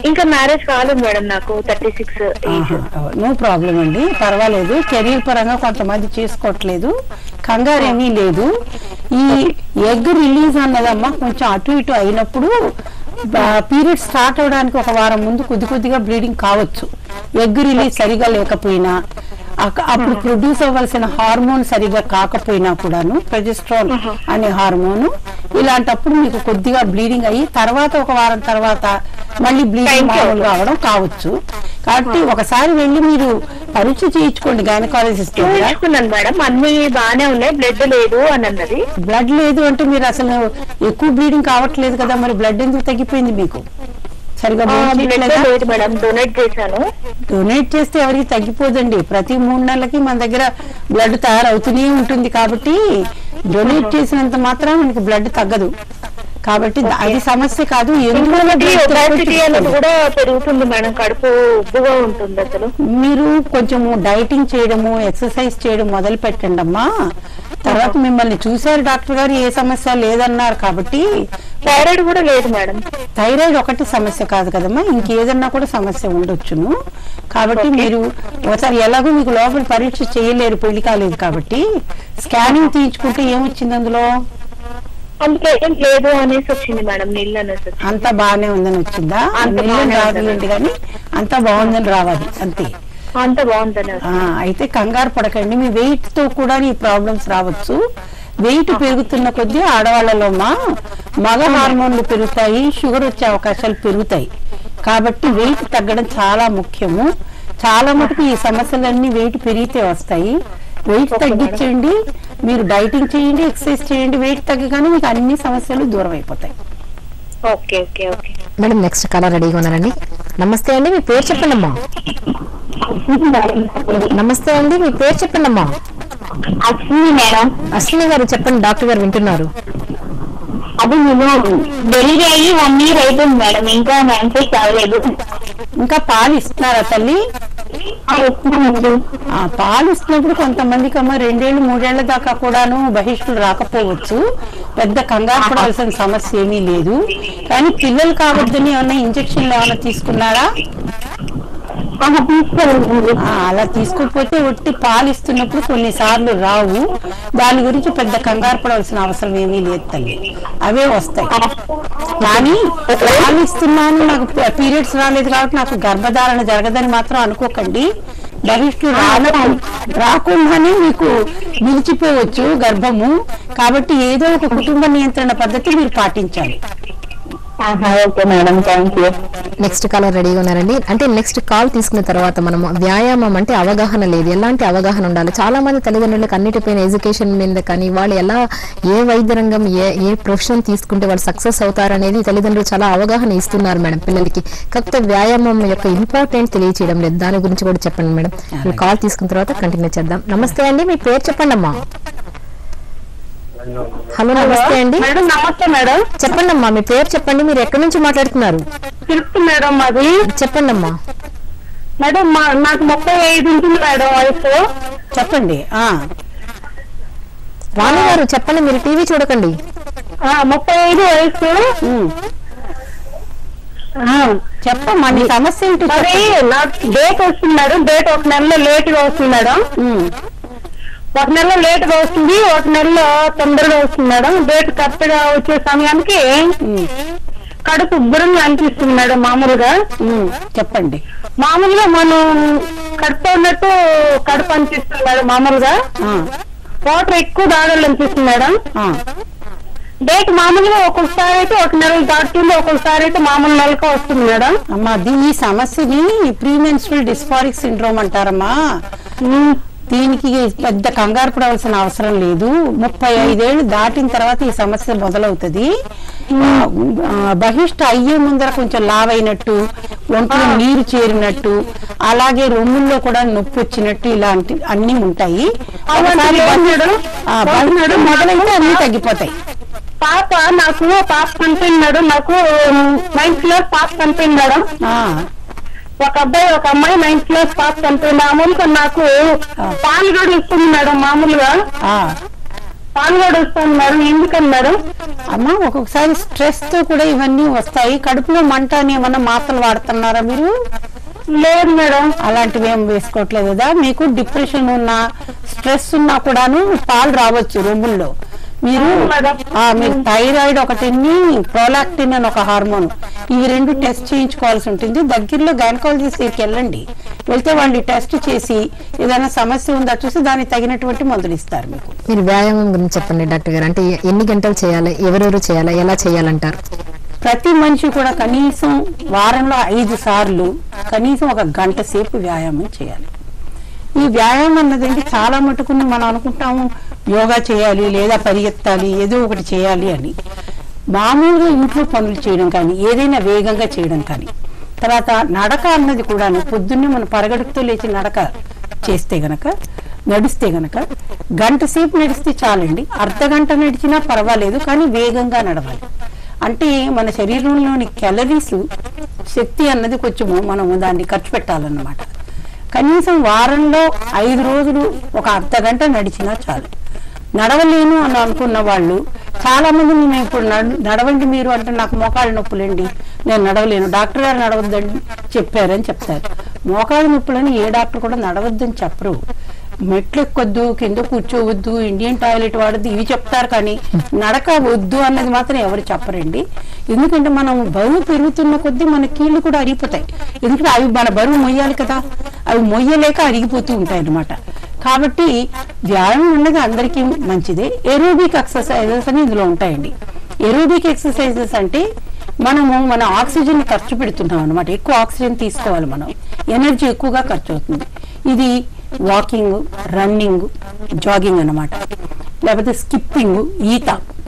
ఇంకా మ్యారేజ్ కాలేదు మేడం, నాకు 36 ఏజ్. నో ప్రాబ్లం అండి, పర్వాలేదు. కెరీర్ పరంగా కొంతమంది చేసుకోవట్లేదు, కంగారు ఏమీ లేదు. ఈ ఎగ్ రిలీజ్ అన్నదమ్మా కొంచెం అటు ఇటు అయినప్పుడు పీరియడ్ స్టార్ట్ అవడానికి ఒక వారం ముందు కొద్దిగా బ్లీడింగ్ కావచ్చు. ఎగ్ రిలీజ్ సరిగా లేకపోయినా, అప్పుడు ప్రొడ్యూస్ అవ్వాల్సిన హార్మోన్ సరిగా కాకపోయినా కూడాను, ప్రొజెస్ట్రాన్ అనే హార్మోన్, ఇలాంటప్పుడు మీకు కొద్దిగా బ్లీడింగ్ అయ్యి తర్వాత ఒక వారం తర్వాత మళ్ళీ బ్లీడింగ్ మామూలుగా అవడం కావచ్చు. కాబట్టి ఒకసారి వెళ్ళి మీరు పరీక్ష చేయించుకోండి గైనకాలజిస్ట్. మేడం అన్ని బాగానే ఉన్నాయి, బ్లడ్ లేదు అని అన్నది. బ్లడ్ లేదు అంటే మీరు అసలు ఎక్కువ బ్లీడింగ్ కావట్లేదు కదా, మరి బ్లడ్ ఎందుకు తగ్గిపోయింది మీకు? సరిగా డొనేట్ చేశాను. డొనేట్ చేస్తే ఎవరికి తగ్గిపోదండి, ప్రతి 3 నెలలకి మన దగ్గర బ్లడ్ తయారవుతూనే ఉంటుంది. కాబట్టి డొనేట్ చేసినంత మాత్రం మనకి బ్లడ్ తగ్గదు. కాబట్టి అది సమస్య కాదు. కూడా పెరుగుతుంది మేడం, కడుపు ఉబ్బుగా ఉంటుంది. అసలు మీరు కొంచెము డైటింగ్ చేయడము, ఎక్సర్సైజ్ చేయడం మొదలు పెట్టండి అమ్మా. తర్వాత మిమ్మల్ని చూసారు డాక్టర్ గారు, ఏ సమస్య లేదన్నారు. కాబట్టి థైరాయిడ్ కూడా లేదు మేడం. థైరాయిడ్ ఒకటి సమస్య కాదు కదమ్మా, ఇంకేదన్నా కూడా సమస్య ఉండొచ్చును. కాబట్టి మీరు ఒకసారి ఎలాగో మీకు లోపల పరీక్ష చేయలేరు, పెళ్లి కాలేదు కాబట్టి స్కానింగ్ తీయించుకుంటే ఏమొచ్చింది అందులో? లేదు అనేసి వచ్చింది మేడం, నీళ్ళు అనేసి. అంతా బాగానే ఉందని వచ్చిందా? నీళ్ళని రాదులేండి కానీ అంతా బాగుందని రావాలి అంతే. అంత బాగుందని. అయితే కంగారు పడకండి, మీ వెయిట్ తో కూడా ఈ ప్రాబ్లమ్స్ రావచ్చు. వెయిట్ పెరుగుతున్న కొద్దీ ఆడవాళ్ళలో మగ హార్మోన్లు పెరుగుతాయి, షుగర్ వచ్చే అవకాశాలు పెరుగుతాయి. కాబట్టి వెయిట్ తగ్గడం చాలా ముఖ్యము. చాలా మటుకు ఈ సమస్యలన్నీ వెయిట్ పెరిగితే వస్తాయి. వెయిట్ తగ్గించండి, మీరు డైటింగ్ చేయండి, ఎక్సర్సైజ్ చేయండి. వెయిట్ తగ్గగానే మీకు అన్ని సమస్యలు దూరం అయిపోతాయి. మేడం నెక్స్ట్ కాలర్ రెడీగా ఉన్నారండి. నమస్తే అండి, మీ పేరు చెప్పండి అమ్మా. నమస్తే అండి, మీ పేరు చెప్పండి అమ్మా. అశ్విని గారు చెప్పండి, డాక్టర్ గారు వింటున్నారు. అది నేను డెలివరీ అయ్యి 1 year అయిపోయింది మేడం, ఇంకా మెన్సెస్ అవ్వలేదు. ఇంకా పాలు ఇస్తున్నారా తల్లి? పాలు ఇస్తున్నప్పుడు కొంతమందికి అమ్మ 2 ఏళ్ళు 3 ఏళ్ల దాకా కూడాను బహిష్టులు రాకపోవచ్చు. పెద్ద కంగారు పడాల్సిన సమస్య ఏమీ లేదు. కానీ పిల్లలు కావద్దని ఏమన్నా ఇంజక్షన్లు ఏమైనా తీసుకున్నారా? అలా తీసుకోకపోతే ఒట్టి పాలు ఇస్తున్నప్పుడు కొన్నిసార్లు రావు. దాని గురించి పెద్ద కంగారు పడాల్సిన అవసరం ఏమీ లేదు తల్లి, అవే వస్తాయి. కానీ పాలు ఇస్తున్నాను, నాకు పీరియడ్స్ రాలేదు కాబట్టి నాకు గర్భధారణ జరగదని మాత్రం అనుకోకండి. బహిష్టు రాకుండానే మీకు నిలిచిపోవచ్చు గర్భము. కాబట్టి ఏదో ఒక కుటుంబ నియంత్రణ పద్ధతి మీరు పాటించాలి. Okay madam, thank you. Next caller రెడీగా ఉన్నారండి. అంటే నెక్స్ట్ కాల్ తీసుకున్న తర్వాత మనము వ్యాయామం అంటే అవగాహన లేదు, ఎలాంటి అవగాహన ఉండాలి? చాలా మంది తల్లిదండ్రులకు అన్నిటిపైన ఎడ్యుకేషన్ మీద కానీ వాళ్ళు ఎలా ఏ వైద్య రంగం ఏ ప్రొఫెషన్ తీసుకుంటే వాళ్ళు సక్సెస్ అవుతారనేది తల్లిదండ్రులు చాలా అవగాహన ఇస్తున్నారు మేడం పిల్లలకి. కాకపోతే వ్యాయామం యొక్క ఇంపార్టెంట్ తెలియచేయడం లేదు. దాని గురించి కూడా చెప్పండి మేడం. మీరు కాల్ తీసుకున్న తర్వాత కంటిన్యూ చేద్దాం. నమస్తే అండి, మీ పేరు చెప్పండి అమ్మా. హలో నమస్తే అండి. మేడం నమస్తే మేడం. చెప్పండి అమ్మా, మీ పేరు చెప్పండి, మీరు ఎక్కడి నుంచి మాట్లాడుతున్నారు? తిరుపతి మేడం అది. చెప్పండి అమ్మా. మేడం నాకు 35 ఉంటుంది మేడం వయసు. చెప్పండి. రాణి గారు చెప్పండి, మీరు టీవీ చూడకండి. 35 వయసు. చెప్పమ్మా నీ సమస్య ఏంటి? నాకు డేట్ వస్తుంది మేడం, డేట్ 1 నెలలో లేట్ గా వస్తుంది మేడం. 1 నెలలో లేట్ గా వస్తుంది, 1 నెలలో తొందరగా వస్తుంది మేడం. డేట్ కరెక్ట్ గా వచ్చే సమయానికి కడుపు ఉబ్బరంగా అనిపిస్తుంది మేడం. మామూలుగా చెప్పండి. మామూలుగా మనం కడుపు ఉన్నట్టు కడుపు అనిపిస్తుంది మేడం. మామూలుగా వాటర్ ఎక్కువ తాగాలనిపిస్తుంది మేడం. డేట్ మామూలుగా ఒక్కొక్కసారి అయితే 1 నెల దాటుతుంది, ఒక్కొక్కసారి అయితే మామూలు నెలగా వస్తుంది మేడం. అమ్మా ఈ సమస్యని ప్రీమెన్స్ట్రువల్ డిస్ఫారిక్ సిండ్రోమ్ అంటారమ్మా. దీనికి పెద్ద కంగారు పడవలసిన అవసరం లేదు. 35 ఏళ్ళు దాటిన తర్వాత ఈ సమస్య మొదలవుతుంది. బహిష్ట అయ్యే ముందర కొంచెం లావైనట్టు, ఒంట్లో నీరు చేరినట్టు, అలాగే రొమ్ముల్లో కూడా నొప్పి వచ్చినట్టు ఇలాంటి అన్ని ఉంటాయి. మొదలైతే అన్ని తగ్గిపోతాయి. నాకు పాప కనిపోయింది మేడం, నాకు 9th క్లాస్ పాప కనిపోయింది మేడం. ఒక అబ్బాయి ఒక అమ్మాయి 9th క్లాస్ పాస్ కనిపోయింది. మామూలుగా నాకు పాలు కూడా ఇస్తుంది మేడం. మామూలుగా పాలు కూడా వస్తాను మేడం. ఎందుకని మేడం? అమ్మ ఒక్కొక్కసారి స్ట్రెస్ తో కూడా ఇవన్నీ వస్తాయి. కడుపులో మంట అని ఏమన్నా మాత్రలు వాడుతున్నారా మీరు? లేదు మేడం. అలాంటివి ఏం వేసుకోవట్లేదు కదా. మీకు డిప్రెషన్ ఉన్నా స్ట్రెస్ ఉన్నా కూడాను పాలు రావచ్చు రొమ్ముల్లో. మీరు థైరాయిడ్ ఒకటిని, ప్రోలాక్టిన్ అని ఒక హార్మోన్, ఇవి 2 టెస్ట్ చేయించుకోవాల్సి ఉంటుంది. దగ్గరలో గైనకాలజిస్ట్ దగ్గరికి వెళ్ళండి. వెళ్తే వాళ్ళు టెస్ట్ చేసి ఏదైనా సమస్య ఉందా చూసి దానికి తగినటువంటి మందులు ఇస్తారు మీకు. మీరు వ్యాయామం గురించి చెప్పండి డాక్టర్ గారు. అంటే ఎన్ని గంటలు చేయాలి, ఎవరెవరు చేయాలి, ఎలా చేయాలంటారు? ప్రతి మనిషి కూడా కనీసం వారంలో 5 సార్లు కనీసం 1 గంట సేపు వ్యాయామం చేయాలి. ఈ వ్యాయామం అన్నది చాలా మటుకు మనం అనుకుంటాము యోగా చేయాలి లేదా పరిగెత్తాలి ఏదో ఒకటి చేయాలి అని. మామూలుగా ఇంట్లో పనులు చేయడం కానీ, ఏదైనా వేగంగా చేయడం కానీ, తర్వాత నడక అన్నది కూడా పొద్దున్నే మనం పరగడుపుతో లేచి నడక చేస్తే గనక, నడిస్తే గనక గంట సేపు నడిస్తే చాలండి. అర్ధగంట నడిచినా పర్వాలేదు, కానీ వేగంగా నడవాలి. అంటే మన శరీరంలోని క్యాలరీస్ శక్తి అన్నది కొంచెము మనము దాన్ని ఖర్చు పెట్టాలన్నమాట. కనీసం వారంలో 5 రోజులు 1 అర్ధగంట నడిచినా చాలు. నడవలేను అని అనుకున్న వాళ్ళు చాలా మంది, నేను ఇప్పుడు నడవండి మీరు అంటే నాకు మోకాళ్ళ నొప్పులండి, నేను నడవలేను, డాక్టర్ గారు నడవద్దని చెప్పారని చెప్తారు. మోకాళ్ళ నొప్పులని ఏ డాక్టర్ కూడా నడవద్దని చెప్పరు. మెట్లు ఎక్కొద్దు, కింద కూర్చోవద్దు, ఇండియన్ టాయిలెట్ వాడద్దు, ఇవి చెప్తారు. కానీ నడక వద్దు అన్నది మాత్రం ఎవరు చెప్పరండి. ఎందుకంటే మనం బరువు పెరుగుతున్న కొద్దీ మన కీళ్ళు కూడా అరిగిపోతాయి. ఎందుకంటే అవి మన బరువు మొయ్యాలి కదా, అవి మొయ్యలేక అరిగిపోతూ ఉంటాయి అన్నమాట. కాబట్టి వ్యాయామం అన్నది అందరికీ మంచిదే. ఏరోబిక్ ఎక్సర్సైజెస్ అని ఇందులో ఉంటాయండి. ఏరోబిక్ ఎక్సర్సైజెస్ అంటే మనము మన ఆక్సిజన్ ఖర్చు పెడుతున్నాం అనమాట. ఎక్కువ ఆక్సిజన్ తీసుకోవాలి మనం, ఎనర్జీ ఎక్కువగా ఖర్చు అవుతుంది. ఇది వాకింగ్, రన్నింగ్, జాగింగ్ అన్నమాట. లేకపోతే స్కిప్పింగ్, ఈత,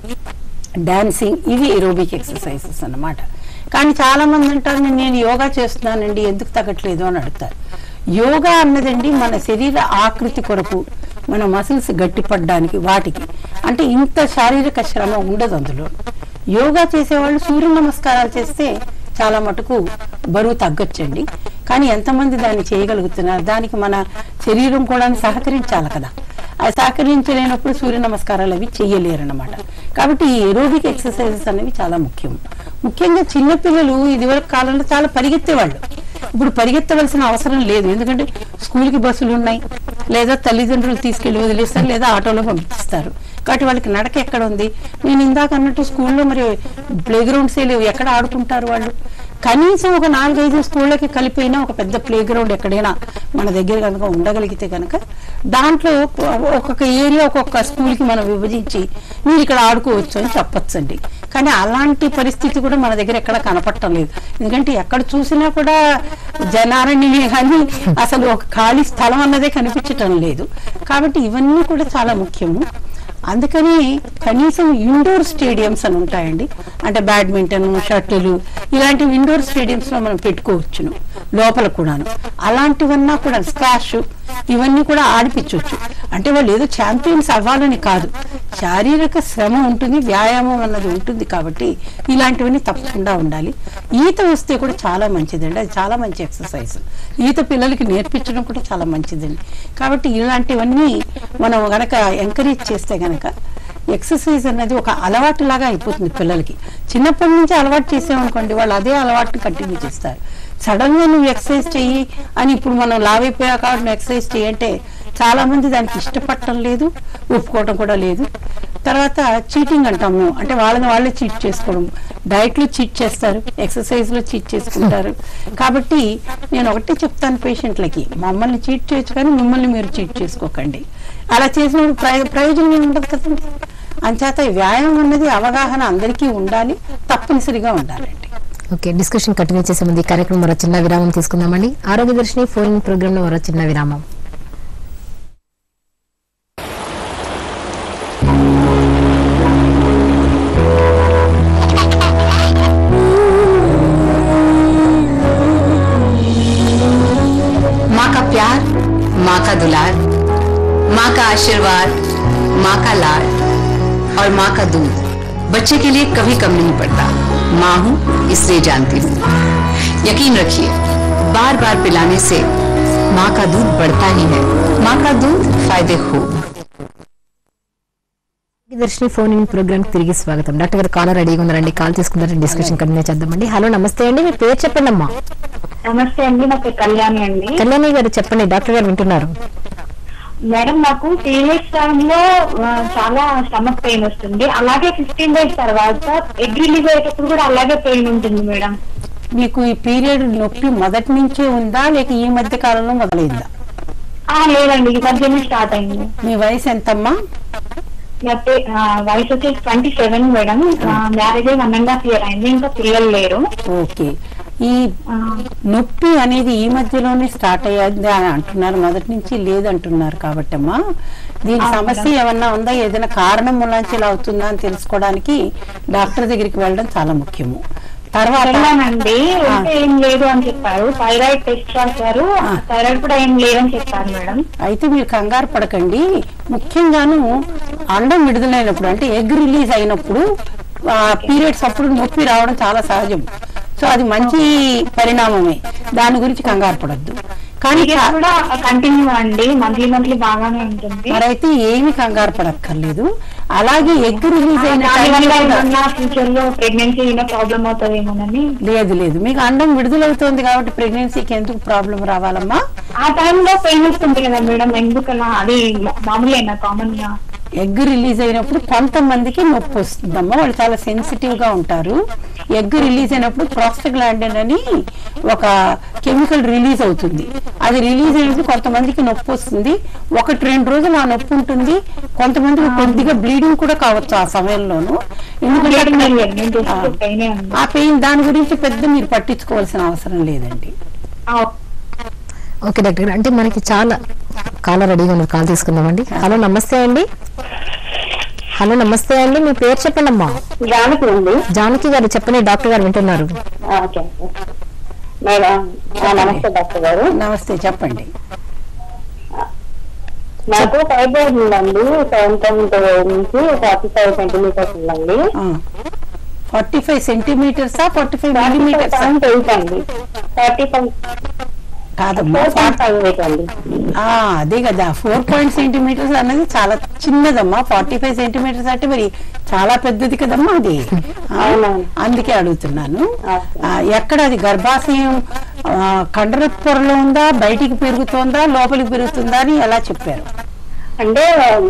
డాన్సింగ్, ఇవి ఏరోబిక్ ఎక్సర్సైజెస్ అన్నమాట. కానీ చాలా మంది అంటారు నేను యోగా చేస్తున్నానండి ఎందుకు తగ్గట్లేదు అని అడుగుతారు. యోగా అన్నదండి మన శరీర ఆకృతి కొరకు, మన మసిల్స్ గట్టిపడడానికి, వాటికి అంటే ఇంత శారీరక శ్రమ ఉండదు అందులో. యోగా చేసేవాళ్ళు సూర్య నమస్కారాలు చేస్తే చాలా మటుకు బరువు తగ్గొచ్చండి. కానీ ఎంతమంది దాన్ని చేయగలుగుతున్నారు? దానికి మన శరీరం కూడా సహకరించాలి కదా. అది సహకరించలేనప్పుడు సూర్య నమస్కారాలు అవి చెయ్యలేరన్నమాట. కాబట్టి ఈ ఏరోబిక్ ఎక్సర్సైజెస్ అనేవి చాలా ముఖ్యం. ముఖ్యంగా చిన్నపిల్లలు ఇదివరకు కాలంలో చాలా పరిగెత్తేవాళ్ళు. ఇప్పుడు పరిగెత్తవలసిన అవసరం లేదు. ఎందుకంటే స్కూల్కి బస్సులు ఉన్నాయి, లేదా తల్లిదండ్రులు తీసుకెళ్లి వదిలేస్తారు, లేదా ఆటోలో పంపిస్తారు. కాబట్టి వాళ్ళకి నడక ఎక్కడ ఉంది? నేను ఇందాక అన్నట్టు స్కూల్లో మరి ప్లే గ్రౌండ్సే లేవు, ఎక్కడ ఆడుకుంటారు వాళ్ళు? కనీసం ఒక 4-5 స్కూళ్ళకి కలిపైనా ఒక పెద్ద ప్లే గ్రౌండ్ ఎక్కడైనా మన దగ్గర కనుక ఉండగలిగితే కనుక దాంట్లో ఒక్కొక్క ఏరియా ఒక్కొక్క స్కూల్కి మనం విభజించి మీరు ఇక్కడ ఆడుకోవచ్చు అని చెప్పొచ్చండి. కానీ అలాంటి పరిస్థితి కూడా మన దగ్గర ఎక్కడ కనపడటం లేదు. ఎందుకంటే ఎక్కడ చూసినా కూడా జనారణ్యమే కానీ అసలు ఒక ఖాళీ స్థలం అన్నదే కనిపించటం లేదు. కాబట్టి ఇవన్నీ కూడా చాలా ముఖ్యము. అందుకని కనీసం ఇండోర్ స్టేడియంస్ అని ఉంటాయండి. అంటే బ్యాడ్మింటన్, షటిల్ ఇలాంటి ఇండోర్ స్టేడియంస్ లో మనం పెట్టుకోవచ్చును, లోపల కూడాను. అలాంటివన్నా కూడా స్క్వాష్ ఇవన్నీ కూడా ఆడిపించవచ్చు. అంటే వాళ్ళు ఏదో ఛాంపియన్స్ అవ్వాలని కాదు, శారీరక శ్రమ ఉంటుంది, వ్యాయామం అన్నది ఉంటుంది. కాబట్టి ఇలాంటివన్నీ తప్పకుండా ఉండాలి. ఈత వస్తే కూడా చాలా మంచిదండి, అది చాలా మంచి ఎక్సర్సైజ్. ఈత పిల్లలకి నేర్పించడం కూడా చాలా మంచిదండి. కాబట్టి ఇలాంటివన్నీ మనం గనక ఎంకరేజ్ చేస్తే గనక ఎక్సర్సైజ్ అనేది ఒక అలవాటు లాగా అయిపోతుంది పిల్లలకి. చిన్నప్పటి నుంచి అలవాటు చేసామనుకోండి, వాళ్ళు అదే అలవాటుని కంటిన్యూ చేస్తారు. సడన్ గా నువ్వు ఎక్సర్సైజ్ చెయ్యి అని ఇప్పుడు మనం లావైపోయాక నువ్వు ఎక్సర్సైజ్ చేయంటే చాలా మంది దానికి ఇష్టపడటం లేదు, ఒప్పుకోవటం కూడా లేదు. తర్వాత చీటింగ్ అంటాం మేము, అంటే వాళ్ళని వాళ్ళే చీట్ చేసుకోవడం. డైట్ లో చీట్ చేస్తారు, ఎక్సర్సైజ్ లో చీట్ చేసుకుంటారు. కాబట్టి నేను ఒకటే చెప్తాను పేషెంట్లకి, మమ్మల్ని చీట్ చేయొచ్చు కానీ మిమ్మల్ని మీరు చీట్ చేసుకోకండి. అలా చేసినప్పుడు ప్రయోజనం ఏమి ఉండదు కదండి. అంచేత వ్యాయామం అనేది అవగాహన అందరికీ ఉండాలి, తప్పనిసరిగా ఉండాలండి. ఓకే, డిస్కషన్ కంటిన్యూ చేసే ముందు ఈ కార్యక్రమం మరో చిన్న విరామం తీసుకుందామండి. ఆరోగ్య దర్శిని ఫోన్ ప్రోగ్రామ్ లో మరో చిన్న విరామం. माँ का प्यार, माँ का दुलार, माँ का आशीर्वाद, माँ का लाड और माँ का दूध बच्चे के लिए कभी कम नहीं पड़ता। माँ हूँ इसलिए जानती हूँ। यकीन रखिए, बार बार पिलाने से माँ का दूध बढ़ता ही है। माँ का दूध फायदे खूब। దర్శిని ఫోన్ ఇన్ ప్రోగ్రామ్ తిరిగి స్వాగతం. డాక్టర్ గారు కాలర్ రెడీగా ఉన్నారండి, కాల్ తీసుకుంటారు, డిస్కషన్ కంటిన్యూ చేద్దామండి. హలో నమస్తే అండి, మీ పేరు చెప్పండి అమ్మా. నమస్తే అండి, నా పేరు కళ్యాణి అండి. కళ్యాణి గారు చెప్పండి, డాక్టర్ గారు వింటున్నారు. మేడం, నాకు పీరియడ్స్ టైంలో చాలా స్టమక్ పెయిన్ వస్తుంది. అలాగే 15 days తర్వాత ఎగ్ రిలీజ్ అయ్యేటప్పుడు కూడా అలాగే పెయిన్ ఉంటుంది మేడం. మీకు ఈ పీరియడ్ నొప్పి మొదటి నుంచే ఉందా లేక ఈ మధ్య కాలంలో మొదలైందా? లేదండి, ఈ మధ్యనే స్టార్ట్ అయింది. మీ వయసు ఎంతమ్మా? వయసు వచ్చేసి 27 మేడం. మ్యారేజ్ 1.5 year అయింది, ఇంకా పిల్లలు లేరు. ఓకే. ఈ నొప్పి అనేది ఈ మధ్యలోనే స్టార్ట్ అయ్యేది అని అంటున్నారు, మొదటి నుంచి లేదంటున్నారు. కాబట్టి అమ్మా, దీని సమస్య ఏమన్నా ఉందా, ఏదైనా కారణం మూలాంచి ఇలా అవుతుందా అని తెలుసుకోవడానికి డాక్టర్ దగ్గరికి వెళ్ళడం చాలా ముఖ్యము. తర్వాత ఏం లేదు అని చెప్పారు. థైరాయిడ్ టెస్ట్ చేశారు, థైరాయిడ్ కూడా ఏం లేదని చెప్పారు మేడం. అయితే మీరు కంగారు పడకండి. ముఖ్యంగాను అండం విడుదలైనప్పుడు అంటే ఎగ్ రిలీజ్ అయినప్పుడు పీరియడ్స్ అప్పుడు నొప్పి రావడం చాలా సహజం. సో అది మంచి పరిణామమే, దాని గురించి కంగారు పడద్దు. కానీ కంటిన్యూ అండి, మంత్లీ బాగానే ఉంటుంది. మరైతే ఏమి కంగారు పడక్కర్లేదు. అలాగే ఎగ్ రిలీజ్ అయిన ఫ్యూచర్ లో ప్రెగ్నెన్సీ ప్రాబ్లం అవుతుందేమోనని. లేదు, మీకు అండం విడుదలవుతుంది కాబట్టి ప్రెగ్నెన్సీకి ఎందుకు ప్రాబ్లం రావాలమ్మా? ఆ టైంలో పెయిన్ వస్తుంది కదా మేడం, ఎందుకలా? అది మామూలేనా, కామన్ గా? ఎగ్ రిలీజ్ అయినప్పుడు కొంతమందికి నొప్పి వస్తుందమ్మా, వాళ్ళు చాలా సెన్సిటివ్ గా ఉంటారు. ఎగ్ రిలీజ్ అయినప్పుడు ప్రోస్టాగ్లాండిన్ అని ఒక కెమికల్ రిలీజ్ అవుతుంది. అది రిలీజ్ అయినప్పుడు కొంతమందికి నొప్పి వస్తుంది. 1-2 రోజులు ఆ నొప్పి ఉంటుంది. కొంతమందికి కొద్దిగా బ్లీడింగ్ కూడా కావచ్చు ఆ సమయంలోనూ. ఎందుకంటే ఆ పెయిన్, దాని గురించి పెద్ద మీరు పట్టించుకోవాల్సిన అవసరం లేదండి. ఓకే డాక్టర్ గారు, అంటే మనకి చాలా కాలర్ రెడీగా ఉన్నారు, కాల్ తీసుకుందామండి. హలో నమస్తే అండి. హలో నమస్తే అండి, మీ పేరు చెప్పండి అమ్మా. జానకి అండి. జానకి గారు చెప్పండి, డాక్టర్ గారు వింటున్నారు. నమస్తే డాక్టర్ గారు. నమస్తే, చెప్పండి. నాకు థైరాయిడ్ ఉందండి, 7 నుంచి 45 centimeters ఉందండి. 45 centimeters 45 millimeters అండి? 45 కాదమ్మా, అదే కదా 4 centimeters అనేది చాలా చిన్నదమ్మా. 45 centimeters అంటే మరి చాలా పెద్దది కదమ్మా అది. అందుకే అడుగుతున్నాను. ఎక్కడ అది గర్భాశయం కండర పొరలో ఉందా, బయటికి పెరుగుతుందా, లోపలికి పెరుగుతుందా అని ఎలా చెప్పారు? అంటే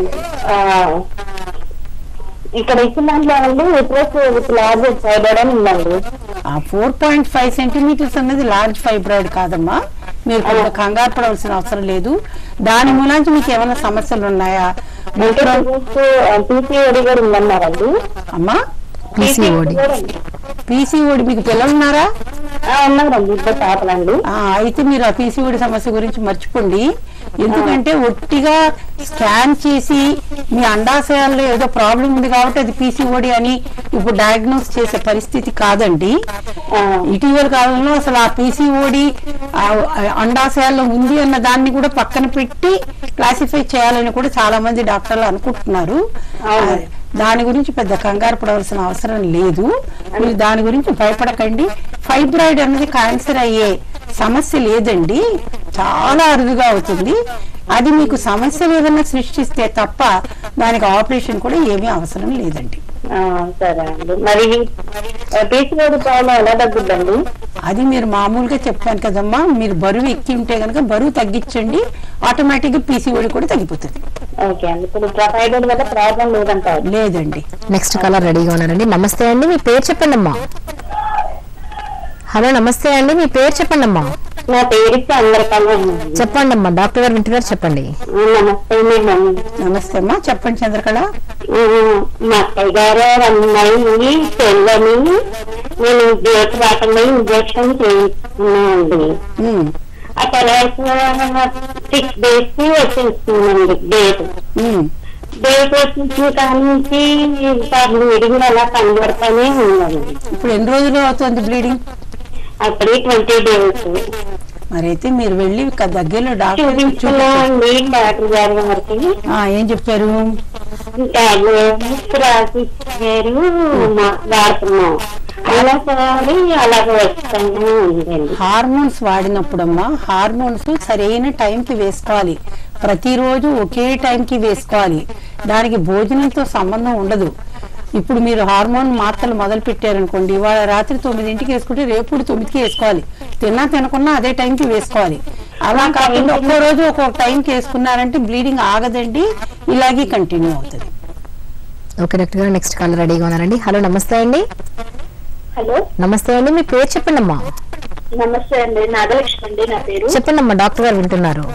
ఇక్కడ ఇచ్చిన దాంట్లో లార్జ్ ఫైబ్రాయిడ్ అని ఉందండి. 4.5 centimeters అనేది లార్జ్ ఫైబ్రాయిడ్ కాదమ్మా, మీరు కొంత కంగారు పడవలసిన అవసరం లేదు. దాని మూలాంచి మీకు ఏమైనా సమస్యలు ఉన్నాయా? అమ్మా, పీసీఓడి మీకు పిల్లలు ఉన్నారా? అయితే మీరు ఆ పీసీఓడి సమస్య గురించి మర్చిపోండి. ఎందుకంటే ఒట్టిగా స్కాన్ చేసి మీ అండాశయాల్లో ఏదో ప్రాబ్లం ఉంది కాబట్టి అది పీసీఓడి అని ఇప్పుడు డయాగ్నోస్ చేసే పరిస్థితి కాదండి. ఇటీవల కాలంలో అసలు ఆ పీసీఓడి అండాశయాల్లో ఉంది అన్న దాన్ని కూడా పక్కన పెట్టి క్లాసిఫై చేయాలని కూడా చాలా మంది డాక్టర్లు అనుకుంటున్నారు. దాని గురించి పెద్ద కంగారు పడవలసిన అవసరం లేదు. మీరు దాని గురించి భయపడకండి. ఫైబ్రాయిడ్ అనేది క్యాన్సర్ అయ్యే సమస్య లేదండి, చాలా అరుదుగా అవుతుంది. అది మీకు సమస్యలు ఏదైనా సృష్టిస్తే తప్ప దానికి ఆపరేషన్ కూడా ఏమీ అవసరం లేదండి. సరే అండి. మరి పీసీఓడి ప్రాబ్లం ఎలా తగ్గుద్దండి? అది మీరు మామూలుగా చెప్పాను కదమ్మా, మీరు బరువు ఎక్కి ఉంటే కనుక బరువు తగ్గించండి, ఆటోమేటిక్ గా పీసీఓడి కూడా తగ్గిపోతుంది. లేదండి. నెక్స్ట్ కాలర్ రెడీగా ఉన్నారండి. నమస్తే అండి, మీ పేరు చెప్పండి అమ్మా. హలో నమస్తే అండి, మీ పేరు చెప్పండి అమ్మా. నా పేరు చెప్పండి అమ్మా, డాక్టర్ గారు వింటున్నారు, చెప్పండి. నమస్తే మేడం. నమస్తే అమ్మా, చెప్పండి చంద్రకళ. మా అత్తయ్య గారు అమ్మాయి చెల్లని నేను డేట్ రాకుండా ఇంజక్షన్ చేయించుకున్నానండి. ఆ తర్వాత 6 days కి వచ్చేస్తుందండి డేట్. డేట్ వచ్చిన కానించి బ్లీడింగ్ అలా కనబడతానే ఉందండి. ఇప్పుడు ఎన్ని రోజులు అవుతుంది బ్లీడింగ్? అక్కడే 20 days. మరైతే మీరు వెళ్ళి దగ్గరలో డాక్టర్ గారు ఏం చెప్పారు? రాసిచ్చారు, వాడుతున్నాం. హార్మోన్స్ వాడినప్పుడమ్మా హార్మోన్స్ సరైన టైంకి వేసుకోవాలి, ప్రతిరోజు ఒకే టైంకి వేసుకోవాలి, దానికి భోజనంతో సంబంధం ఉండదు. ఇప్పుడు మీరు హార్మోన్ మాత్రలు మొదలు పెట్టారనుకోండి, ఇవాళ రాత్రి 9ంటికి వేసుకుంటే రేపు 9కి వేసుకోవాలి, తినకున్నా అదే టైంకి వేసుకోవాలి. అలా కాకుండా ఒక్కో రోజు ఒక్కొక్క టైంకి వేసుకున్నారంటే బ్లీడింగ్ ఆగదండి, ఇలాగే కంటిన్యూ అవుతుంది. ఓకే డాక్టర్ గారు, నెక్స్ట్ కాల్ రెడీగా ఉన్నారండి. హలో, నమస్తే అండి. హలో, నమస్తే అండి, మీ పేరు చెప్పండి అమ్మా. నమస్తే అండి, నాగలక్ష్మి అండి నా పేరు. చెప్పండి అమ్మా, డాక్టర్ గారు వింటున్నారు.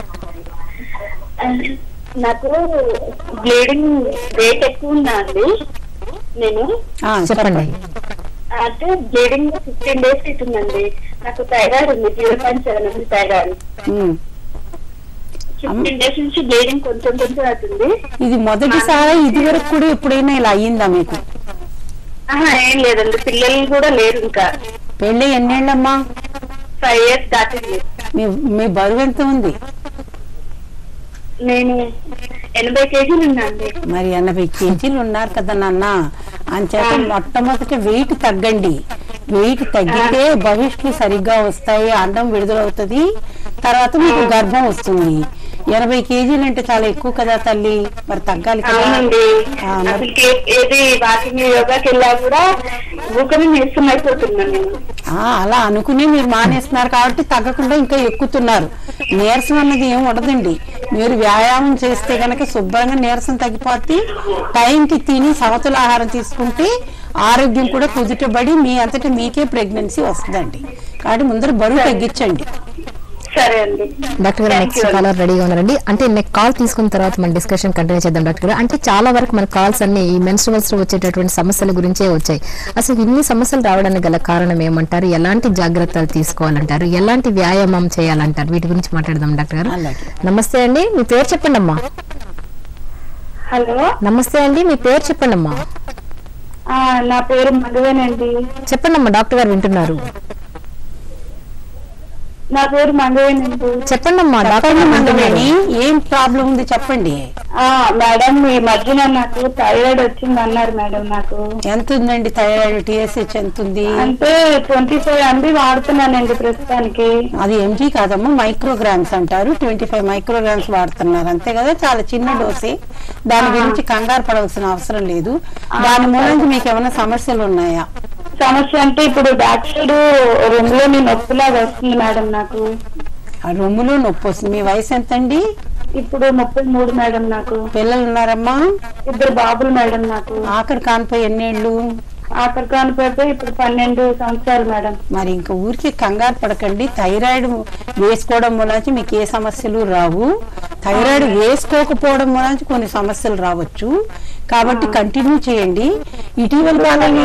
నాకు బ్లీడింగ్ రేట్ ఎక్కువ ఉందా అండి? నేను చెప్పండి. అంటే బ్లీడింగ్ 15 days అవుతుందండి. నాకు థైరాయిడ్ ఉంది, 0.7 ఉంది థైరాయిడ్. 15 days నుంచి బ్లీడింగ్ కొంచెం కొంచెం అవుతుంది. ఇది మొదటిసారి, ఇది వరకు కూడా ఎప్పుడైనా ఇలా అయ్యిందా మీకు? ఏం లేదండి, పిల్లలు కూడా లేరు. ఇంకా పెళ్ళి ఎన్నేళ్ళమ్మా? 5 years దాటింది. మీ బరువు ఎంత ఉంది? నేను 80 kgs ఉన్నాండి. మరి 80 kgs ఉన్నారు కదా నాన్న, అంచేత మొట్టమొదటి వెయిట్ తగ్గండి. వెయిట్ తగ్గితే భవిష్యత్తు సరిగ్గా వస్తాయి, అండం విడుదలవుతుంది, తర్వాత మీకు గర్భం వస్తుంది. 80 kgs అంటే చాలా ఎక్కువ కదా తల్లి, మరి తగ్గాలి కదా. ఏది వాకింగ్ యోగాకి వెళ్ళా కూడా ఊకనే నీరసం అయిపోతున్నాను నేను. అలా అనుకుని మీరు మానేస్తున్నారు కాబట్టి తగ్గకుండా ఇంకా ఎక్కుతున్నారు. నీరసం అన్నది ఏం ఉండదండి, మీరు వ్యాయామం చేస్తే గనక శుభ్రంగా నీరసం తగ్గిపోద్ది. టైంకి తిని సమతుల ఆహారం తీసుకుంటే ఆరోగ్యం కూడా కుదుటబడి మీ అంతటా మీకే ప్రెగ్నెన్సీ వస్తుందండి. కాబట్టి ముందర బరువు తగ్గించండి. డాక్టర్ గారు, నెక్స్ట్ కాలర్ రెడీగా ఉన్నారండి. అంటే నెక్స్ట్ కాల్ తీసుకున్న తర్వాత మన డిస్కషన్ కంటిన్యూ చేద్దాం డాక్టర్ గారు. అంటే చాలా వరకు మన కాల్స్ అన్ని ఈ మెన్స్ట్రువల్స్ లో వచ్చేటటువంటి సమస్యల గురించే వచ్చాయి. అసలు ఇన్ని సమస్యలు రావడానికి గల కారణం ఏమంటారు? ఎలాంటి జాగ్రత్తలు తీసుకోవాలంటారు? ఎలాంటి వ్యాయామం చేయాలంటారు? వీటి గురించి మాట్లాడదాం డాక్టర్ గారు. నమస్తే అండి, మీ పేరు చెప్పండి అమ్మా. హలో, నమస్తే అండి, మీ పేరు చెప్పండి అమ్మా. నా పేరు మగవేనండి. చెప్పండి అమ్మా, డాక్టర్ గారు వింటున్నారు. నా పేరు మంగవేనండి. చెప్పండి అమ్మా. ఏం ప్రాబ్లం ఉంది చెప్పండి. మేడం, ఈ మధ్యన నాకు థైరాయిడ్ వచ్చింది అన్నారు మేడం. నాకు ఎంత ఉందండి థైరాయిడ్? TSH ఎంత ఉంది? అంటే 25 MB వాడుతున్నానండి ప్రస్తుతానికి. అది MG కాదమ్మా, మైక్రోగ్రామ్స్ అంటారు. 25 మైక్రోగ్రామ్స్ వాడుతున్నారు అంతే కదా, చాలా చిన్న డోసే. దాని గురించి కంగారు పడవలసిన అవసరం లేదు. దాని మూలంగా మీకు ఏమైనా సమస్యలు ఉన్నాయా? సమస్య అంటే ఇప్పుడు బ్యాక్ సైడ్ రొమ్ములో నొప్పిలాగా వస్తుంది మేడం నాకు. ఆ రొమ్ములో నొప్పి వస్తుంది. మీ వయసు ఎంత అండి? ఇప్పుడు 33 మేడం. నాకు పిల్లలు ఉన్నారమ్మా? 2 బాబులు మేడం. నాకు ఆఖరి కానిపోయి ఎన్నేళ్ళు? ఆఖరి కానిపోతే ఇప్పుడు 12 సంవత్సరాలు మేడం. మరి ఇంకా ఊరికి కంగారు పడకండి. థైరాయిడ్ వేసుకోవడం మూలంచి మీకు ఏ సమస్యలు రావు. థైరాయిడ్ వేసుకోకపోవడం మూలంచి కొన్ని సమస్యలు రావచ్చు. కాబట్టి కంటిన్యూ చేయండి. ఇటీవలి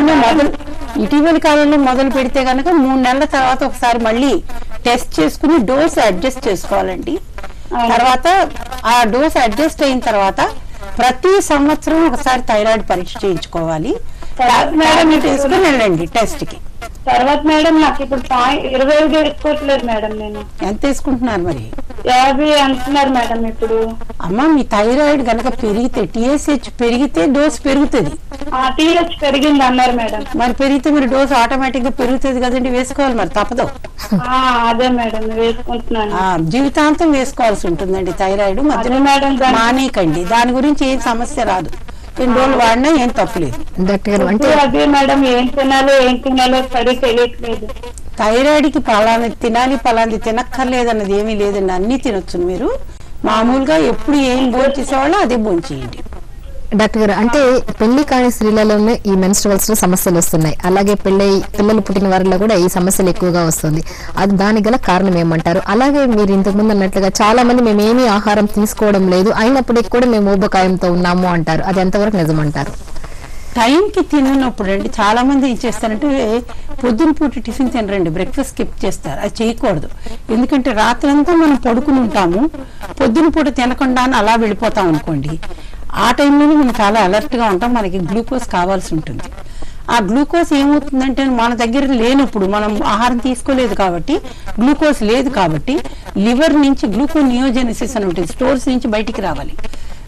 కాలంలో మొదలు పెడితే కనుక 3 నెలల తర్వాత ఒకసారి మళ్ళీ టెస్ట్ చేసుకుని డోస్ అడ్జస్ట్ చేసుకోవాలండి. తర్వాత ఆ డోస్ అడ్జస్ట్ అయిన తర్వాత ప్రతి సంవత్సరం ఒకసారి థైరాయిడ్ పరీక్ష చేయించుకోవాలి. తీసుకుని వెళ్ళండి టెస్ట్ కి. తర్వాత మేడం నాకు ఇప్పుడు 25 వేసుకోవట్లేదు మేడం. నేను ఎంత తీసుకుంటున్నారు మరి? 50 అంటున్నారు మేడం. ఇప్పుడు అమ్మా, మీ థైరాయిడ్ గనక పెరిగితే TSH పెరిగితే డోస్ పెరుగుతుంది. TSH పెరిగింది అన్నారు మేడం. మరి పెరిగితే మీరు డోస్ ఆటోమేటిక్ గా పెరుగుతుంది కదండి, వేసుకోవాలి మరి, తప్పదు. అదే మేడం వేసుకుంటున్నాను. జీవితాంతం వేసుకోవాల్సి ఉంటుందండి థైరాయిడ్. మధ్యలో మేడం మానేయకండి, దాని గురించి ఏం సమస్య రాదు. 2 రోజులు వాడినా ఏం తప్పలేదు. డాక్టర్ గారు, అంటే అదే మేడం ఏం తినాలో సరి తెలియట్లేదు. థైరాయిడ్ కి పలానా తినాలి పలాంది తినక్కర్లేదు అన్నది ఏమీ లేదండి, అన్ని తినొచ్చు. మీరు మామూలుగా ఎప్పుడు ఏం భోంచేసేవాళ్ళో అదే భోంచేయండి. డాక్టర్ గారు, అంటే పెళ్లి కాని స్త్రీలలోనే ఈ మెన్స్ట్రువల్స్ లో సమస్యలు వస్తున్నాయి. అలాగే పిల్లలు పుట్టిన వారిలో కూడా ఈ సమస్యలు ఎక్కువగా వస్తుంది. అది దానికి గల కారణం ఏమంటారు? అలాగే మీరు ఇంతకుముందు అన్నట్లుగా చాలా మంది మేమేమీ ఆహారం తీసుకోవడం లేదు, అయినప్పటికీ కూడా మేము ఊబకాయంతో ఉన్నాము అంటారు. అది ఎంతవరకు నిజమంటారు? టైంకి తిన్నప్పుడు అండి చాలా మంది ఏం చేస్తారంటే పొద్దున పూట టిఫిన్ తినరండి, బ్రేక్ఫాస్ట్ స్కిప్ చేస్తారు. అది చేయకూడదు. ఎందుకంటే రాత్రంతా మనం పడుకుని ఉంటాము, పొద్దున పూట తినకుండా అలా వెళ్ళిపోతాం అనుకోండి. ఆ టైంలోనే మనం చాలా అలర్ట్గా ఉంటాం, మనకి గ్లూకోజ్ కావాల్సి ఉంటుంది. ఆ గ్లూకోజ్ ఏమవుతుందంటే మన దగ్గర లేనప్పుడు, మనం ఆహారం తీసుకోలేదు కాబట్టి, గ్లూకోజ్ లేదు కాబట్టి లివర్ నుంచి గ్లూకోనియోజెనిసిస్ అని ఉంటుంది, స్టోర్స్ నుంచి బయటికి రావాలి.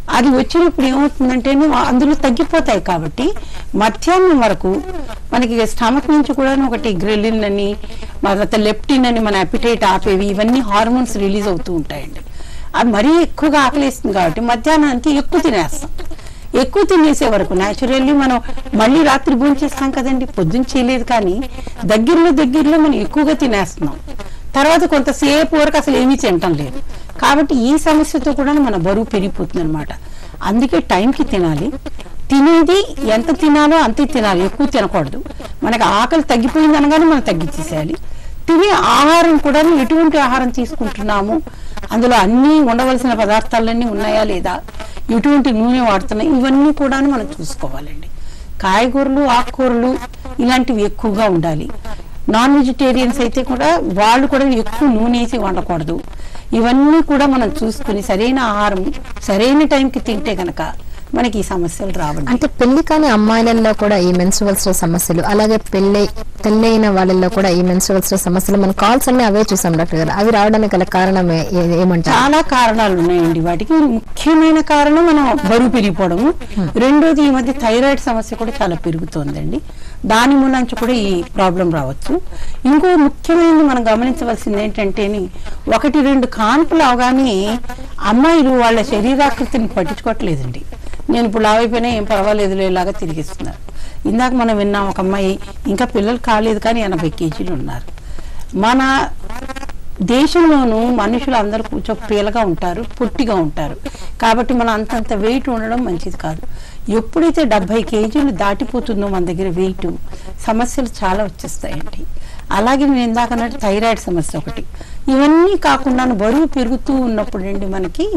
అది వచ్చినప్పుడు ఏమవుతుందంటే అందులో తగ్గిపోతాయి. కాబట్టి మధ్యాహ్నం వరకు మనకి స్టమక్ నుంచి కూడా ఒకటి గ్రెలిన్ అని, తర్వాత లెప్టిన్ అని, మన అపిటైట్ ఆపేవి, ఇవన్నీ హార్మోన్స్ రిలీజ్ అవుతూ ఉంటాయండి. అది మరీ ఎక్కువగా ఆకలిస్తుంది కాబట్టి మధ్యాహ్నానికి ఎక్కువ తినేస్తాం. ఎక్కువ తినేసే వరకు న్యాచురల్లీ మనం మళ్ళీ రాత్రి భోజనం చేస్తాం కదండి, పొద్దున్న చేయలేదు కానీ దగ్గరలో మనం ఎక్కువగా తినేస్తున్నాం. తర్వాత కొంతసేపు వరకు అసలు ఏమీ తినటం లేదు. కాబట్టి ఈ సమస్యతో కూడా మన బరువు పెరిగిపోతుంది అనమాట. అందుకే టైంకి తినాలి. తినేది ఎంత తినాలో అంతే తినాలి, ఎక్కువ తినకూడదు. మనకి ఆకలి తగ్గిపోయింది అనగానే మనం తగ్గించేసేయాలి. తినే ఆహారం కూడా ఎటువంటి ఆహారం తీసుకుంటున్నాము, అందులో అన్నీ ఉండవలసిన పదార్థాలన్నీ ఉన్నాయా లేదా, ఎటువంటి నూనె వాడుతున్నాయి, ఇవన్నీ కూడా మనం చూసుకోవాలండి. కాయగూరలు, ఆకుకూరలు ఇలాంటివి ఎక్కువగా ఉండాలి. నాన్ వెజిటేరియన్స్ అయితే కూడా వాళ్ళు కూడా ఎక్కువ నూనె వేసి వండకూడదు. ఇవన్నీ కూడా మనం చూసుకుని సరైన ఆహారం సరైన టైంకి తింటే కనుక మనకి ఈ సమస్యలు రావండి. అంటే పెళ్లి కాని అమ్మాయిలలో కూడా ఈ మెన్స్ట్రువల్స్ సమస్యలు, అలాగే పెళ్ళైన వాళ్ళల్లో కూడా ఈ మెన్స్ట్రువల్స్ సమస్యలు, మన కాల్స్ అన్ని అవే చూసాం డాక్టర్ గారు. అవి రావడానికి గల కారణం ఏమంటారు? చాలా కారణాలు ఉన్నాయండి. వాటికి ముఖ్యమైన కారణం మనం బరువు పెరిగిపోవడము. రెండోది ఈ మధ్య థైరాయిడ్ సమస్య కూడా చాలా పెరుగుతోందండి. దాని మూలంచి కూడా ఈ ప్రాబ్లం రావచ్చు. ఇంకో ముఖ్యమైనది మనం గమనించవలసింది ఏంటంటే 1-2 కాన్పులు అవగానే అమ్మాయిలు వాళ్ళ శరీరాకృతిని పట్టించుకోవట్లేదండి. నేను ఇప్పుడు లావైపోయినా ఏం పర్వాలేదు లేలాగా తిరిగిస్తున్నారు. ఇందాక మనం విన్నాం, ఒక అమ్మాయి ఇంకా పిల్లలు కాలేదు కానీ 80 కేజీలు ఉన్నారు. మన దేశంలోనూ మనుషులు అందరూ కూర్చోపేలగా ఉంటారు, పొట్టిగా ఉంటారు. కాబట్టి మనం అంతంత వెయిట్ ఉండడం మంచిది కాదు. ఎప్పుడైతే 70 కేజీలు దాటిపోతుందో మన దగ్గర వెయిట్, సమస్యలు చాలా వచ్చేస్తాయండి. అలాగే నేను ఇందాక అన్నట్టు థైరాయిడ్ సమస్య ఒకటి. ఇవన్నీ కాకుండా బరువు పెరుగుతూ ఉన్నప్పుడు అండి మనకి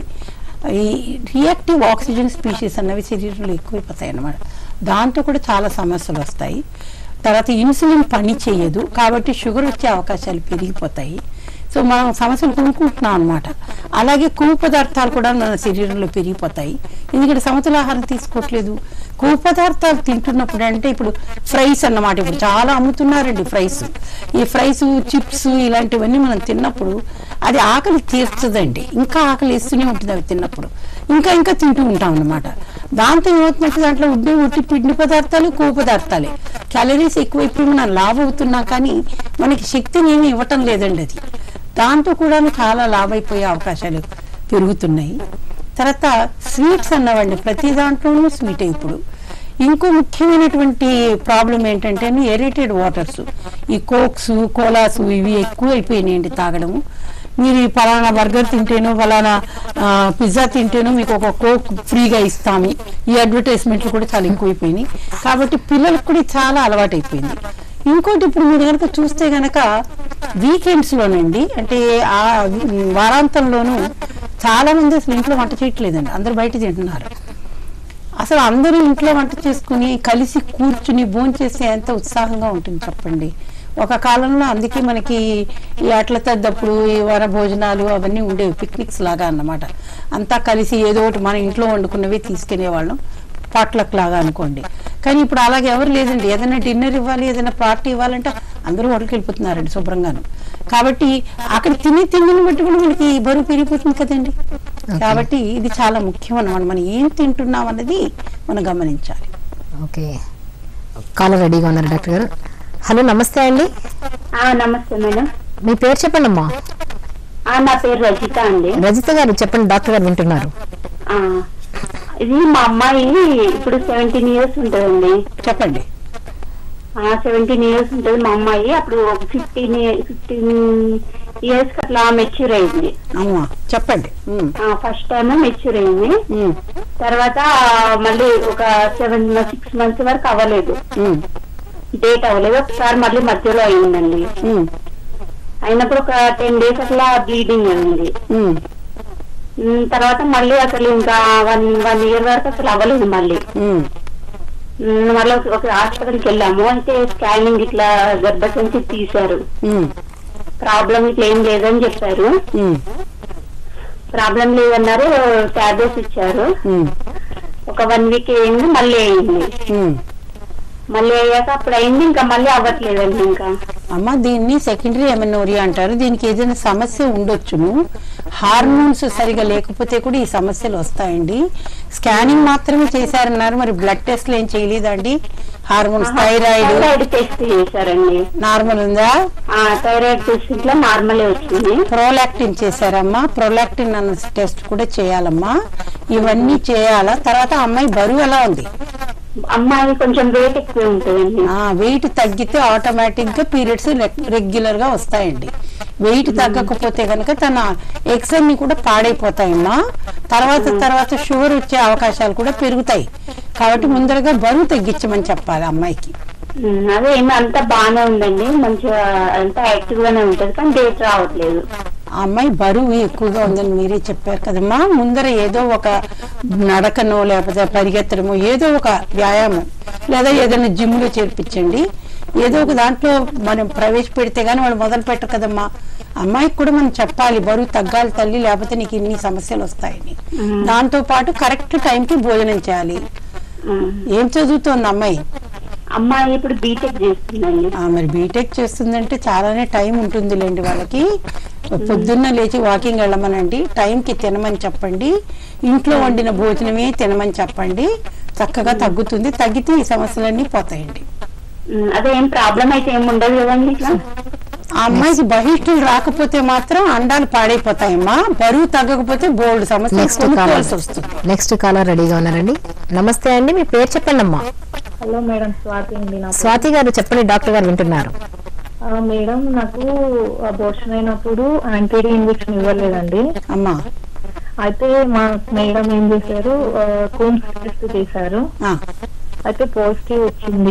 ఈ రియాక్టివ్ ఆక్సిజన్ స్పీషీస్ అన్నవి శరీరంలో ఎక్కువైపోతాయి అన్నమాట. దాంతో కూడా చాలా సమస్యలు వస్తాయి. తర్వాత ఇన్సులిన్ పని చేయదు కాబట్టి షుగర్ వచ్చే అవకాశాలు పెరిగిపోతాయి. సో మనం సమస్యలు కొనుక్కుంటున్నాం అనమాట. అలాగే కొవ్వు పదార్థాలు కూడా మన శరీరంలో పెరిగిపోతాయి, ఎందుకంటే సమతుల ఆహారం తీసుకోవట్లేదు. కొవ్వు పదార్థాలు తింటున్నప్పుడు అంటే ఇప్పుడు ఫ్రైస్ అన్నమాట, ఇప్పుడు చాలా అమ్ముతున్నారండి ఫ్రైస్. ఈ ఫ్రైస్, చిప్స్ ఇలాంటివన్నీ మనం తిన్నప్పుడు అది ఆకలి తీర్చదండి, ఇంకా ఆకలి వేస్తూనే ఉంటుంది అవి తిన్నప్పుడు. ఇంకా తింటూ ఉంటాం అన్నమాట. దాంతో ఏమవుతుందంటే దాంట్లో ఉట్టి పిండి పదార్థాలు, కొవ్వు పదార్థాలే. క్యాలరీస్ ఎక్కువైపోయి మనం లావ్ అవుతున్నాం కానీ మనకి శక్తిని ఏమి ఇవ్వటం లేదండి. అది దాంతో కూడా చాలా లాభ అయిపోయే అవకాశాలు పెరుగుతున్నాయి. తర్వాత స్వీట్స్ అన్నవండి, ప్రతి దాంట్లోనూ స్వీట్. ఇప్పుడు ఇంకో ముఖ్యమైనటువంటి ప్రాబ్లం ఏంటంటే ఎరేటెడ్ వాటర్స్, ఈ కోక్స్, కోలాస్ ఇవి ఎక్కువ అయిపోయినాయండి తాగడము. మీరు పలానా బర్గర్ తింటేనో, పలానా పిజ్జా తింటేనో మీకు ఒక కోక్ ఫ్రీగా ఇస్తాము, ఈ అడ్వర్టైజ్మెంట్లు కూడా చాలా ఎక్కువైపోయినాయి. కాబట్టి పిల్లలకు కూడా చాలా అలవాటు అయిపోయింది. ఇంకోటి ఇప్పుడు మీరు కనుక చూస్తే కనుక వీకెండ్స్లోనండి, అంటే ఆ వారాంతంలోనూ చాలా మంది అసలు ఇంట్లో వంట చేయట్లేదండి, అందరూ బయట తింటున్నారు. అసలు అందరూ ఇంట్లో వంట చేసుకుని కలిసి కూర్చుని భోంచేస్తే ఎంత ఉత్సాహంగా ఉంటుంది చెప్పండి. ఒక కాలంలో అందుకే మనకి ఈ అట్ల తద్దప్పుడు ఈ వన భోజనాలు అవన్నీ ఉండేవి, పిక్నిక్స్ లాగా అన్నమాట. అంతా కలిసి ఏదో ఒకటి మన ఇంట్లో వండుకున్నవి తీసుకునేవాళ్ళం, పాట్లక్ లాగా అనుకోండి. కానీ ఇప్పుడు అలాగే ఎవరు లేదండి. ఏదైనా డిన్నర్ ఇవ్వాలి, ఏదైనా పార్టీ ఇవ్వాలంటే అందరూ హోటల్కి వెళ్ళిపోతున్నారండి శుభ్రంగాను. కాబట్టి అక్కడ తిండిని బట్టి కూడా మనకి బరువు పెరిగిపోతుంది కదండి. కాబట్టి ఇది చాలా ముఖ్యం అన్నమాట, మనం ఏం తింటున్నాం అన్నది మనం గమనించాలి. ఓకే, కాలర్ రెడీగా ఉన్నారు డాక్టర్ గారు. హలో, నమస్తే అండి. నమస్తే మేడం. మీ పేరు చెప్పండి అమ్మా. నా పేరు రజిత అండి. రజిత గారు చెప్పండి, డాక్టర్ గారు వింటున్నారు. ఇది మా అమ్మాయి ఇప్పుడు 17 years ఉంటుందండి. చెప్పండి. 17 years ఉంటుంది మా అమ్మాయి. అప్పుడు 15 years అట్లా మెచ్యూర్ అయింది. చెప్పండి. ఫస్ట్ టైం మెచ్యూర్ అయింది. తర్వాత మళ్ళీ ఒక 6 months వరకు అవ్వలేదు, డేట్ అవ్వలేదు. ఒకసారి మళ్ళీ మధ్యలో అయిందండి. అయినప్పుడు ఒక 10 days అట్లా బ్లీడింగ్ అయింది. తర్వాత మళ్ళీ అసలు ఇంకా 1 year వరకు అసలు అవ్వలేదు. మళ్ళీ ఒక హాస్పిటల్కి వెళ్ళాము. అయితే స్కానింగ్ ఇట్లా గర్భసంచి తీశారు. ప్రాబ్లం ఇట్లా ఏం లేదని చెప్పారు. ప్రాబ్లం లేదన్నారు, టాబ్లెట్స్ ఇచ్చారు. ఒక 1 week అయింది, మళ్ళీ అయింది. మళ్ళీ అయ్యాక అప్పుడు అయింది, ఇంకా మళ్ళీ అవ్వట్లేదండి. ఇంకా అమ్మ దీన్ని సెకండరీ ఎమెనోరియా అంటారు. దీనికి ఏదైనా సమస్య ఉండొచ్చును. హార్మోన్స్ సరిగా లేకపోతే కూడా ఈ సమస్యలు వస్తాయండి. స్కానింగ్ మాత్రమే చేశారన్నారు, మరి బ్లడ్ టెస్ట్లు ఏం చేయలేదండి? హార్మోన్స్, థైరాయిడ్ టెస్ట్ చేశారండి, నార్మల్ ఉందా? థైరాయిడ్ టెస్ట్ లో నార్మల్ వచ్చింది. ప్రోలాక్టిన్ చేశారమ్మా, ప్రోలాక్టిన్ అన్న టెస్ట్ కూడా చేయాలమ్మా. ఇవన్నీ చేయాలా? తర్వాత అమ్మాయి బరువు ఎలా ఉంది? అమ్మాయి కొంచెం వెయిట్ ఎక్కువ ఉంటుందండి. వెయిట్ తగ్గితే ఆటోమేటిక్ గా పీరియడ్స్ రెగ్యులర్ గా వస్తాయండి. వెయిట్ తగ్గకపోతే కనుక తన ఎగ్స్ అన్ని కూడా పాడైపోతాయమ్మా. తర్వాత షుగర్ వచ్చే అవకాశాలు కూడా పెరుగుతాయి. కాబట్టి ముందరగా బరువు తగ్గించమని చెప్పాలి అమ్మాయికి. అదే అంతా బాగానే ఉందండి, మంచిగా అంతా యాక్టివ్ గానే ఉంటది, కానీ డేట్ రావట్లేదు. ఆ అమ్మాయి బరువు ఎక్కువగా ఉందని మీరే చెప్పారు కదమ్మా. ముందర ఏదో ఒక నడకనో లేకపోతే పరిగెత్తడమో ఏదో ఒక వ్యాయామం లేదా ఏదైనా జిమ్ లో చేర్పించండి. ఏదో ఒక దాంట్లో మనం ప్రవేశపెడితే గానీ వాళ్ళు మొదలు పెట్టరు కదమ్మా. అమ్మాయికి కూడా మనం చెప్పాలి బరువు తగ్గాలి తల్లి, లేకపోతే నీకు ఇన్ని సమస్యలు వస్తాయని. దాంతో పాటు కరెక్ట్ టైంకి భోజనం చేయాలి. ఏం చదువుతోంది అమ్మాయి? అమ్మాయి ఇప్పుడు బీటెక్ చేస్తుందండి. మరి బీటెక్ చేస్తుందంటే చాలానే టైం ఉంటుందిలేండి వాళ్ళకి. పొద్దున్న లేచి వాకింగ్ వెళ్ళమనండి, టైంకి తినమని చెప్పండి, ఇంట్లో వండిన భోజనమే తినమని చెప్పండి. చక్కగా తగ్గుతుంది. తగ్గితే ఈ సమస్యలన్నీ పోతాయండి. అదే ఏం ప్రాబ్లం అయితే ఏమి ఉండదు కదండి. ఇట్లా ఆ అమ్మాయికి బహిష్టులు రాకపోతే మాత్రం అండాలు పాడైపోతాయమ్మా. బరువు తగ్గకపోతే బోల్డ్ సమస్య వస్తుంది. నెక్స్ట్ కాలర్ రెడీగా ఉన్నారండి. నమస్తే అండి, మీ పేరు చెప్పండి అమ్మా. హలో మేడం, స్వాతి అండి. స్వాతి గారు చెప్పండి, డాక్టర్ గారు వింటున్నారు. మేడం నాకు అబార్షన్ అయినప్పుడు యాంటీడీ ఇంజెక్షన్ ఇవ్వలేదండి అమ్మా. అయితే మా మేడం ఏం చేశారు, కూమ్స్ టెస్ట్ చేశారు. అయితే పాజిటివ్ వచ్చింది.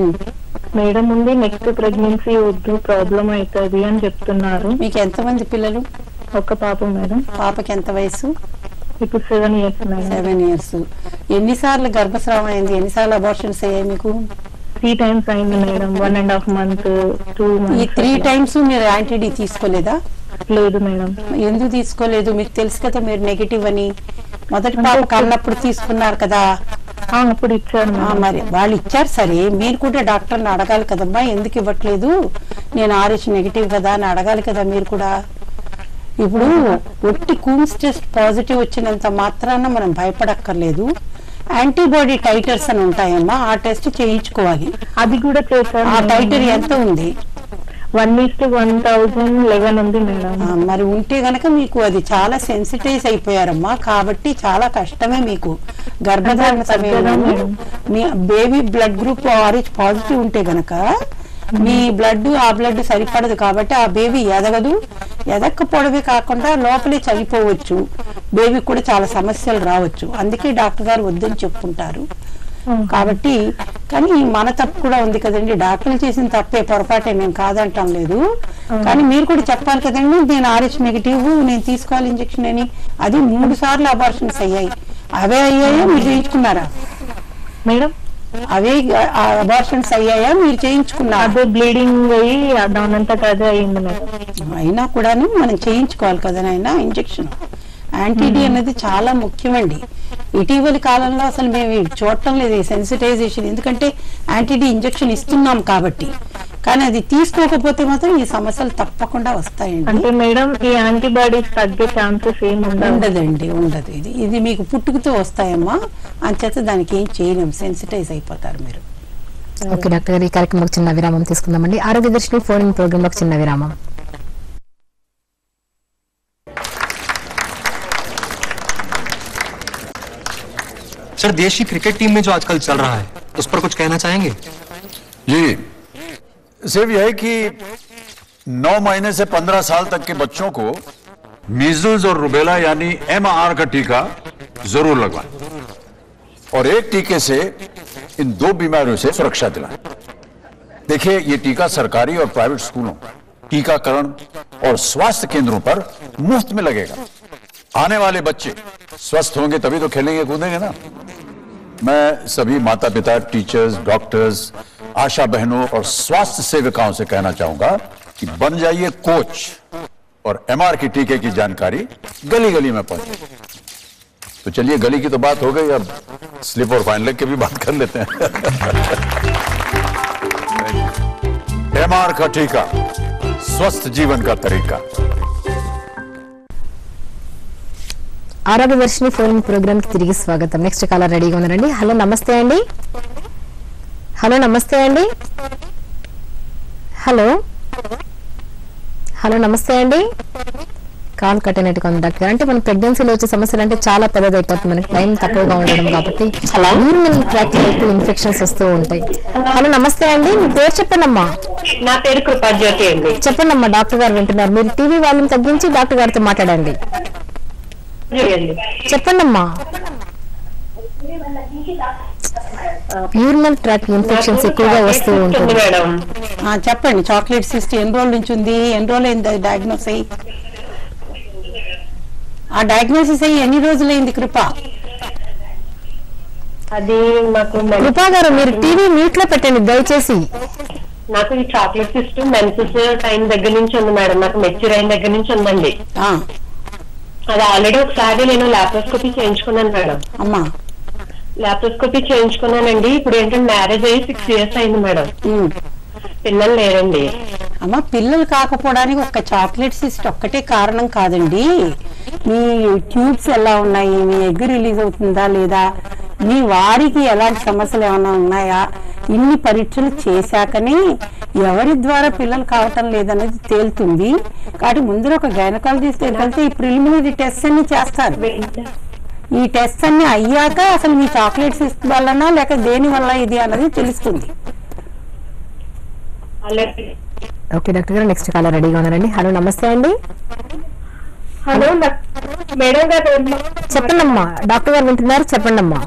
మేడం ఉంది నెక్స్ట్ ప్రెగ్నెన్సీ వద్దు, ప్రాబ్లం అవుతుంది అని చెప్తున్నారు. మీకు ఎంతమంది పిల్లలు? ఒక పాప మేడం. పాపకి ఎంత వయసు? ఇప్పుడు 7 years మేడం. 7 years. ఎన్నిసార్లు గర్భస్రావం అయింది? ఎన్నిసార్లు అబార్షన్స్ అయ్యాయి మీకు? 3 times అయింది మేడం. 1.5 months, 2 months. ఈ 3 times మీరు యాంటీడీ తీసుకోలేదా? లేదు మేడం. ఎందుకు తీసుకోలేదు? మీకు తెలుసు కదా మీరు నెగిటివ్ అని. మొదటి పాప కన్నప్పుడు తీసుకున్నారు కదా. అప్పుడు ఇచ్చారు. మరి వాళ్ళు ఇచ్చారు సరే, మీరు కూడా డాక్టర్ని అడగాలి కదమ్మా, ఎందుకు ఇవ్వట్లేదు, నేను RH నెగిటివ్ కదా అని అడగాలి కదా మీరు కూడా. ఇప్పుడు ఒట్టి కూమ్స్ టెస్ట్ పాజిటివ్ వచ్చినంత మాత్రాన మనం భయపడక్కర్లేదు. యాంటీబాడీ టైటర్స్ అని ఉంటాయమ్మా, ఆ టెస్ట్ చేయించుకోవాలి. అది కూడా చేశారు. ఆ టైటర్ ఎంత ఉంది? 1:1011 ఉంది మేడం. మరి ఉంటే గనక మీకు అది చాలా సెన్సిటైజ్ అయిపోయారమ్మా. కాబట్టి చాలా కష్టమే మీకు గర్భధారణ సమయంలో. మీ baby blood group RH positive ఉంటే గనక మీ బ్లడ్ ఆ బ్లడ్ సరిపడదు. కాబట్టి ఆ బేబీ ఎదగదు. ఎదక్కపోవడమే కాకుండా లోపలే చనిపోవచ్చు. బేబీకి కూడా చాలా సమస్యలు రావచ్చు. అందుకే డాక్టర్ గారు వద్దని చెప్పుకుంటారు. కాబట్టి కానీ మన తప్పు కూడా ఉంది కదండి. డాక్టర్లు చేసిన తప్పే, పొరపాటే, మేము కాదంటాం లేదు. కానీ మీరు కూడా చెప్పాలి కదండి, నేను RH నెగిటివ్, నేను తీసుకోవాలి ఇంజెక్షన్ అని. అది 3 సార్లు అబార్షన్స్ అయ్యాయి. అవే అయ్యాయా మీరు చేయించుకున్నారా మేడం? అవే అబార్షన్స్ అయ్యాయా మీరు చేయించుకున్నారా? అదే బ్లీడింగ్ అయ్యి దానంతటా అదే అయ్యింది మేడం. అయినా కూడాను మనం చేయించుకోవాలి కదా నాయనా ఇంజెక్షన్. యాంటీడీ అనేది చాలా ముఖ్యమండి. ఇటీవలి కాలంలో అసలు మేము చూడటం లేదు సెన్సిటైజేషన్, ఎందుకంటే యాంటీడీ ఇంజెక్షన్ ఇస్తున్నాం కాబట్టి. కానీ అది తీసుకోకపోతే మాత్రం ఈ సమస్యలు తప్పకుండా వస్తాయండి. అంటే మేడం ఈ యాంటీబాడీస్ తగ్గే ఛాన్సెస్ ఏమి ఉండదండి, ఉండదు. ఇది మీకు పుట్టుకతో వస్తాయమ్మా. అంచేత దానికి ఏం చేయలేము, సెన్సిటైజ్ అయిపోతారు మీరు. ఓకే డాక్టర్ గారు, ఈ కార్యక్రమంలో చిన్న విరామం తీసుకుందామండి. ఆరోగ్య దర్శిని ఫోన్ ఇన్ ప్రోగ్రామ్ లో చిన్న విరామం. सर देश की क्रिकेट टीम में जो आजकल चल रहा है उस पर कुछ कहना चाहेंगे? जी सिर्फ यह कि 9 महीने से 15 साल तक के बच्चों को मीजल्स और रुबेला यानी MR का टीका जरूर लगवाएं और एक टीके से इन 2 बीमारियों से सुरक्षा दिलाएं। देखिए ये टीका सरकारी और प्राइवेट स्कूलों, टीकाकरण और स्वास्थ्य केंद्रों पर मुफ्त में लगेगा। आने वाले बच्चे स्वस्थ होंगे तभी तो खेलेंगे कूदेंगे ना। मैं सभी माता पिता, टीचर्स, डॉक्टर्स, आशा बहनों और स्वास्थ्य सेविकाओं से कहना चाहूंगा कि बन जाइए कोच और MR की टीके की जानकारी गली गली में पहुंचे। तो चलिए गली की तो बात हो गई, अब स्लिप और फाइन लेग की भी बात कर लेते हैं। एमआर का टीका, स्वस्थ जीवन का तरीका। ఆరోగ్య దర్శిని ఫోన్ ప్రోగ్రామ్ కి తిరిగి స్వాగతం. నెక్స్ట్ కాలర్ రెడీగా ఉన్నారండి. హలో నమస్తే అండి. హలో నమస్తే అండి. హలో హలో నమస్తే అండి. కాల్ కట్ అయినట్టుగా ఉంది డాక్టర్. అంటే మన ప్రెగ్నెన్సీలో వచ్చే సమస్యలు అంటే చాలా పెద్దదైపోతుంది, మనకి టైం తక్కువగా ఉండడం కాబట్టి యూరినల్ ట్రాక్ట్ ఎక్కువ ఇన్ఫెక్షన్స్ వస్తూ ఉంటాయి. హలో నమస్తే అండి, మీ పేరు చెప్పండి అమ్మా. నా పేరు కృపాజ్యోతి అండి. చెప్పండి అమ్మా, డాక్టర్ గారు వింటున్నారు. మీరు టీవీ వాల్యూమ్ తగ్గించి డాక్టర్ గారితో మాట్లాడండి. చెప్పండి అమ్మా. యూరినల్ ట్రాక్ట్ ఇన్ఫెక్షన్స్ ఎక్కువగా వస్తూ ఉంటుంది మేడం. చెప్పండి, చాక్లెట్ సిస్ట్ ఎన్ని రోజుల నుంచి ఉంది, ఎన్ని రోజులు అయింది డయాగ్నోస్ అయ్యి? ఆ డయాగ్నోసిస్ అయ్యి ఎన్ని రోజులైంది కృప? అది నాకు కృపా గారు మీరు టీవీ మ్యూట్ లో పెట్టండి దయచేసి. నాకు ఈ చాక్లెట్ సిస్ట్ మెన్సెస్ టైం దగ్గర నుంచి ఉంది మేడం. నాకు మెచ్యూర్ అయిన దగ్గర నుంచి ఉందండి. అది ఆల్రెడీ ఒకసారి నేను లాప్రోస్కోపీ చేయించుకున్నాను మేడం. అమ్మా లాప్రోస్కోపీ చేయించుకున్నానండి. ఇప్పుడు ఏంటంటే మ్యారేజ్ అయ్యి 6 years అయింది మేడం. పిల్లలు లేరండి. అమ్మ, పిల్లలు కాకపోవడానికి ఒక చాక్లెట్ సిస్ట్ ఒక్కటే కారణం కాదండి. మీ ట్యూబ్స్ ఎలా ఉన్నాయి, మీ ఎగ్ రిలీజ్ అవుతుందా లేదా, మీ వారికి ఎలాంటి సమస్యలు ఏమైనా ఉన్నాయా, ఇన్ని పరీక్షలు చేశాకనే ఎవరి ద్వారా పిల్లలు కావటం లేదనేది తేలుతుంది. కాబట్టి ముందర ఒక గైనకాలజిస్ట్ దగ్గరికి ఈ ప్రిలిమినరీ టెస్ట్ అన్ని చేస్తారు. ఈ టెస్ట్ అన్ని అయ్యాక అసలు మీ చాక్లెట్ సిస్ట్ వల్లనా లేక దేని వల్ల ఇది అన్నది తెలుస్తుంది. ఓకే డాక్టర్ గారు, నెక్స్ట్ కాలర్ రెడీగా ఉన్నారండి. హలో నమస్తే అండి. హలో మేడం గారు చెప్పండి అమ్మా, డాక్టర్ గారు వింటున్నారు, చెప్పండి అమ్మా.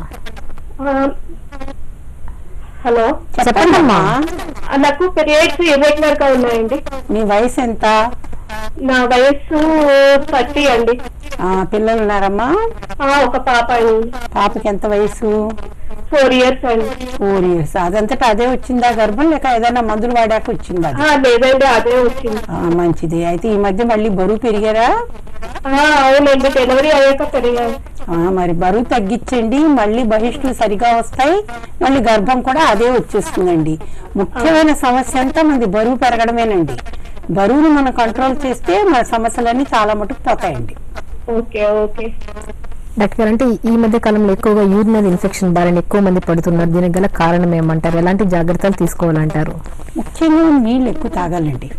హలో చెప్పండి అమ్మా. నాకు పీరియడ్స్ ఇర్రెగ్యులర్ గా ఉన్నాయండి. మీ వయసు ఎంత? నా వయసు 30 అండి. పిల్లలు ఉన్నారమ్మా? ఒక పాప అండి. పాపకి ఎంత వయసు? 4 years అండి. 4 years. అదంతటా అదే వచ్చిందా గర్భం, లేక ఏదైనా మందులు వాడాక వచ్చిందా? లేదండి, అదే వచ్చింది. మంచిది. అయితే ఈ మధ్య మళ్ళీ బరువు పెరిగారా? అవునండి, డెలివరీ అయ్యాక పెరిగాను. మరి బరువు తగ్గించండి, మళ్ళీ బహిష్టులు సరిగా వస్తాయి, మళ్ళీ గర్భం కూడా అదే వచ్చేస్తుందండి. ముఖ్యమైన సమస్య అంతా మనది బరువు పెరగడమేనండి. బరువును మనం కంట్రోల్ చేస్తే మన సమస్యలన్నీ చాలా మటుకు పోతాయండి. ఓకే ఓకే డాక్టర్ గారు, అంటే ఈ మధ్య కాలంలో ఎక్కువగా యూరినల్ ఇన్ఫెక్షన్ బారిన ఎక్కువ మంది పడుతున్నారు. దీనికి గల కారణం ఏమంటారు? ఎలాంటి జాగ్రత్తలు తీసుకోవాలంటారు? ముఖ్యంగా నీళ్ళు ఎక్కువ తాగాలండి.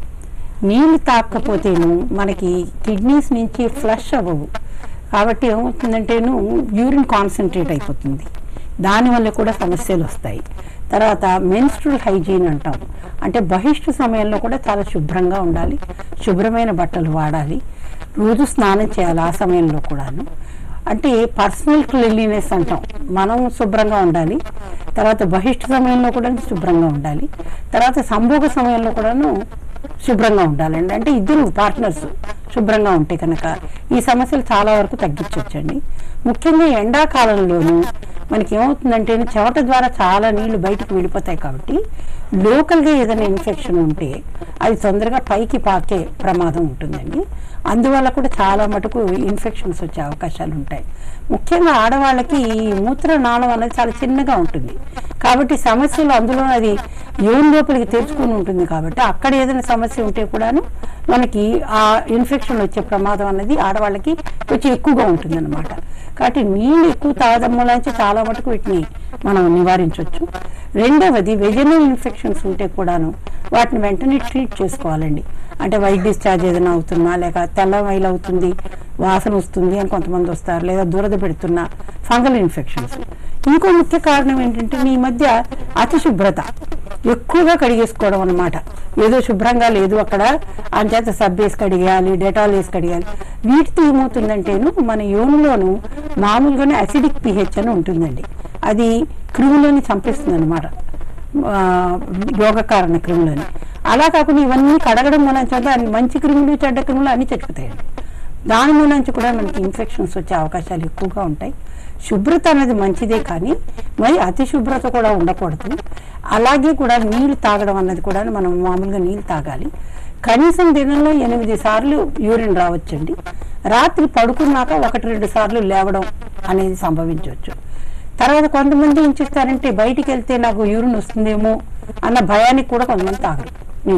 నీళ్ళు తాగకపోతేను మనకి కిడ్నీస్ నుంచి ఫ్లష్ అవ్వవు. కాబట్టి ఏమవుతుందంటేను యూరిన్ కాన్సన్ట్రేట్ అయిపోతుంది, దానివల్ల కూడా సమస్యలు వస్తాయి. తర్వాత మెన్స్ట్రువల్ హైజీన్ అంటాం, అంటే బహిష్టు సమయంలో కూడా చాలా శుభ్రంగా ఉండాలి, శుభ్రమైన బట్టలు వాడాలి, రోజు స్నానం చేయాలి ఆ సమయంలో కూడాను. అంటే పర్సనల్ క్లీన్లీనెస్ అంటాం, మనం శుభ్రంగా ఉండాలి. తర్వాత బహిష్టు సమయంలో కూడా శుభ్రంగా ఉండాలి. తర్వాత సంభోగ సమయంలో కూడాను శుభ్రంగా ఉండాలండి. అంటే ఇద్దరు పార్ట్నర్స్ శుభ్రంగా ఉంటే కనుక ఈ సమస్యలు చాలా వరకు తగ్గించవచ్చండి. ముఖ్యంగా ఎండాకాలంలోనూ మనకి ఏమవుతుందంటే చెమట ద్వారా చాలా నీళ్లు బయటకు వెళ్ళిపోతాయి. కాబట్టి లోకల్గా ఏదైనా ఇన్ఫెక్షన్ ఉంటే అది తొందరగా పైకి పాకే ప్రమాదం ఉంటుందండి. అందువల్ల కూడా చాలా మటుకు ఇన్ఫెక్షన్స్ వచ్చే అవకాశాలు ఉంటాయి. ముఖ్యంగా ఆడవాళ్ళకి ఈ మూత్రనాళం అనేది చాలా చిన్నగా ఉంటుంది కాబట్టి సమస్యలు అందులో అది యోని లోపలికి తెరుచుకుని ఉంటుంది. కాబట్టి అక్కడ ఏదైనా సమస్య ఉంటే కూడాను మనకి ఆ ఇన్ఫెక్షన్ వచ్చే ప్రమాదం అనేది ఆడవాళ్ళకి కొంచెం ఎక్కువగా ఉంటుంది అన్నమాట. కాబట్టి నీళ్ళు ఎక్కువ తాగడం వల్ల చాలా మటుకు వీటిని మనం నివారించవచ్చు. రెండవది వెజనల్ ఇన్ఫెక్షన్స్ ఉంటే కూడాను వాటిని వెంటనే ట్రీట్ చేసుకోవాలండి. అంటే వైట్ డిశ్చార్జ్ ఏదైనా అవుతున్నా, లేక తెల్ల మైలు అవుతుంది, వాసన వస్తుంది అని కొంతమంది వస్తారు, లేదా దురద పెడుతున్నా, ఫంగల్ ఇన్ఫెక్షన్స్. ఇంకో ముఖ్య కారణం ఏంటంటే ఈ మధ్య అతి శుభ్రత ఎక్కువగా కడిగేసుకోవడం అన్నమాట. ఏదో శుభ్రంగా లేదు అక్కడ అంచేత సబ్బు వేసి కడిగేయాలి, డెటాల్ వేసి కడిగేయాలి. వీటితో ఏమవుతుందంటేను మన యోనిలోను మామూలుగానే అసిడిక్ pH అని ఉంటుందండి. అది క్రిములని చంపేస్తుంది అనమాట, రోగకారణ క్రిములని. అలా కాకుండా ఇవన్నీ కడగడం మూలం చేత మంచి క్రిములు చెడ్డ క్రిములు అన్నీ చచ్చిపోతాయండి. దాని మూలం కూడా మనకి ఇన్ఫెక్షన్స్ వచ్చే అవకాశాలు ఎక్కువగా ఉంటాయి. శుభ్రత అనేది మంచిదే, కానీ మరి అతి శుభ్రత కూడా ఉండకూడదు. అలాగే కూడా నీళ్లు తాగడం అన్నది కూడా మనం మామూలుగా నీళ్ళు తాగాలి. కనీసం దినంలో 8 సార్లు యూరిన్ రావచ్చండి. రాత్రి పడుకున్నాక 1-2 సార్లు లేవడం అనేది సంభవించవచ్చు. తర్వాత కొంతమంది ఏం చేస్తారంటే బయటికి వెళ్తే నాకు యూరిన్ వస్తుందేమో అన్న భయానికి కూడా కొంతమంది తాగరు.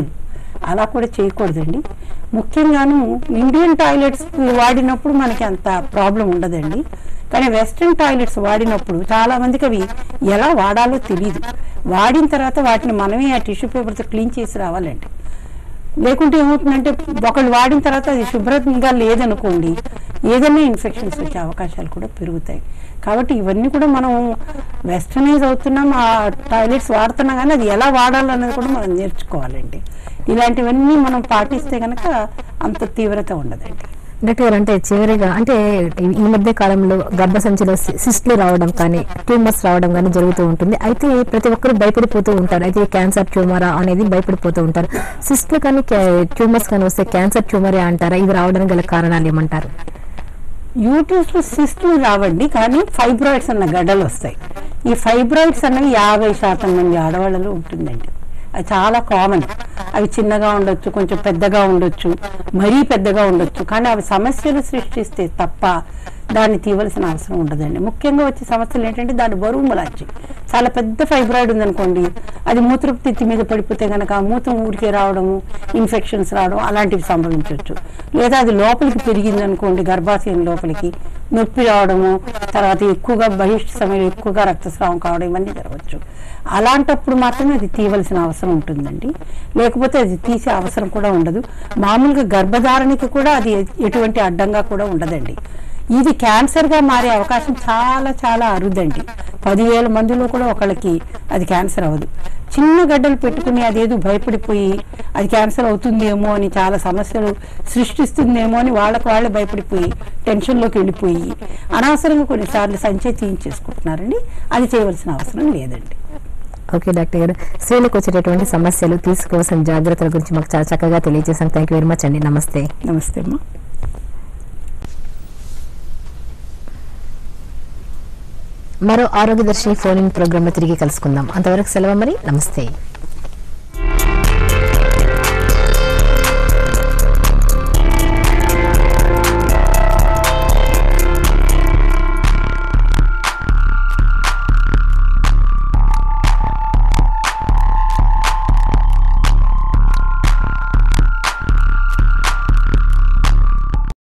అలా కూడా చేయకూడదండి. ముఖ్యంగాను ఇండియన్ టాయిలెట్స్ వాడినప్పుడు మనకి అంత ప్రాబ్లం ఉండదండి. కానీ వెస్ట్రన్ టాయిలెట్స్ వాడినప్పుడు చాలా మందికి అవి ఎలా వాడాలో తెలియదు. వాడిన తర్వాత వాటిని మనమే ఆ టిష్యూ పేపర్తో క్లీన్ చేసి రావాలండి. లేకుంటే ఏమవుతుందంటే ఒకళ్ళు వాడిన తర్వాత అది శుభ్రంగా లేదనుకోండి, ఏదైనా ఇన్ఫెక్షన్స్ వచ్చే అవకాశాలు కూడా పెరుగుతాయి. కాబట్టి ఇవన్నీ కూడా మనం వెస్టర్నైజ్ అవుతున్నాం, ఆ టాయిలెట్స్ వాడుతున్నాం, కానీ అది ఎలా వాడాలన్నది కూడా మనం నేర్చుకోవాలండి. ఇలాంటివన్నీ మనం పాటిస్తే కనుక అంత తీవ్రత ఉండదండి. డాక్టర్ గారు, అంటే చివరిగా అంటే ఈ మధ్య కాలంలో గర్భసంచిలో సిస్ట్లు రావడం కానీ ట్యూమర్స్ రావడం కానీ జరుగుతూ ఉంటుంది. అయితే ప్రతి ఒక్కరు భయపడిపోతూ ఉంటారు. అయితే క్యాన్సర్ ట్యూమరా అనేది భయపడిపోతూ ఉంటారు. సిస్ట్లు కానీ ట్యూమర్స్ కానీ వస్తే క్యాన్సర్ ట్యూమరే అంటారా? ఇది రావడానికి గల కారణాలు ఏమంటారు? యూట్రస్ లో సిస్టులు రావండి, కానీ ఫైబ్రాయిడ్స్ అన్న గడ్డలు వస్తాయి. ఈ ఫైబ్రాయిడ్స్ అన్నవి 50% మంది ఆడవాళ్ళలో ఉంటుందండి. అది చాలా కామన్. అవి చిన్నగా ఉండొచ్చు, కొంచెం పెద్దగా ఉండొచ్చు, మరీ పెద్దగా ఉండొచ్చు. కానీ అవి సమస్యలు సృష్టిస్తే తప్ప దాన్ని తీయవలసిన అవసరం ఉండదండి. ముఖ్యంగా వచ్చే సమస్యలు ఏంటంటే దాని బరువు మలాచి చాలా పెద్ద ఫైబ్రాయిడ్ ఉందనుకోండి, అది మూత్రపు తిత్తి మీద పడిపోతే కనుక మూత్రం ఊరికే రావడము, ఇన్ఫెక్షన్స్ రావడం అలాంటివి సంభవించవచ్చు. లేదా అది లోపలికి పెరిగింది అనుకోండి, గర్భాశయం లోపలికి నొప్పి రావడము, తర్వాత ఎక్కువగా బహిష్ట సమయంలో ఎక్కువగా రక్తస్రావం కావడం, ఇవన్నీ జరగవచ్చు. అలాంటప్పుడు మాత్రమే అది తీయవలసిన అవసరం ఉంటుందండి. లేకపోతే అది తీసే అవసరం కూడా ఉండదు. మామూలుగా గర్భధారణకి కూడా అది ఎటువంటి అడ్డంగా కూడా ఉండదండి. ఇది క్యాన్సర్గా మారే అవకాశం చాలా చాలా అరుదండి. 10,000 మందిలో కూడా ఒకళ్ళకి అది క్యాన్సర్ అవ్వదు. చిన్న గడ్డలు పెట్టుకుని అదేదో భయపడిపోయి అది క్యాన్సర్ అవుతుందేమో అని, చాలా సమస్యలు సృష్టిస్తుందేమో అని వాళ్ళే భయపడిపోయి టెన్షన్లోకి వెళ్ళిపోయి అనవసరంగా కొన్నిసార్లు సంచే తీయించేసుకుంటున్నారండి. అది చేయవలసిన అవసరం లేదండి. ఓకే డాక్టర్ గారు, స్త్రీలకు వచ్చేటటువంటి సమస్యలు, తీసుకోవాల్సిన జాగ్రత్తల గురించి మాకు చాలా చక్కగా తెలియజేశాం. థ్యాంక్ యూ వెరీ మచ్ అండి. నమస్తే. నమస్తే అమ్మా. మరో ఆరోగ్య దర్శిని ఫోన్ ఇన్ ప్రోగ్రామ్ లో తిరిగి కలుసుకుందాం. అంతవరకు సెలవు మరి. నమస్తే.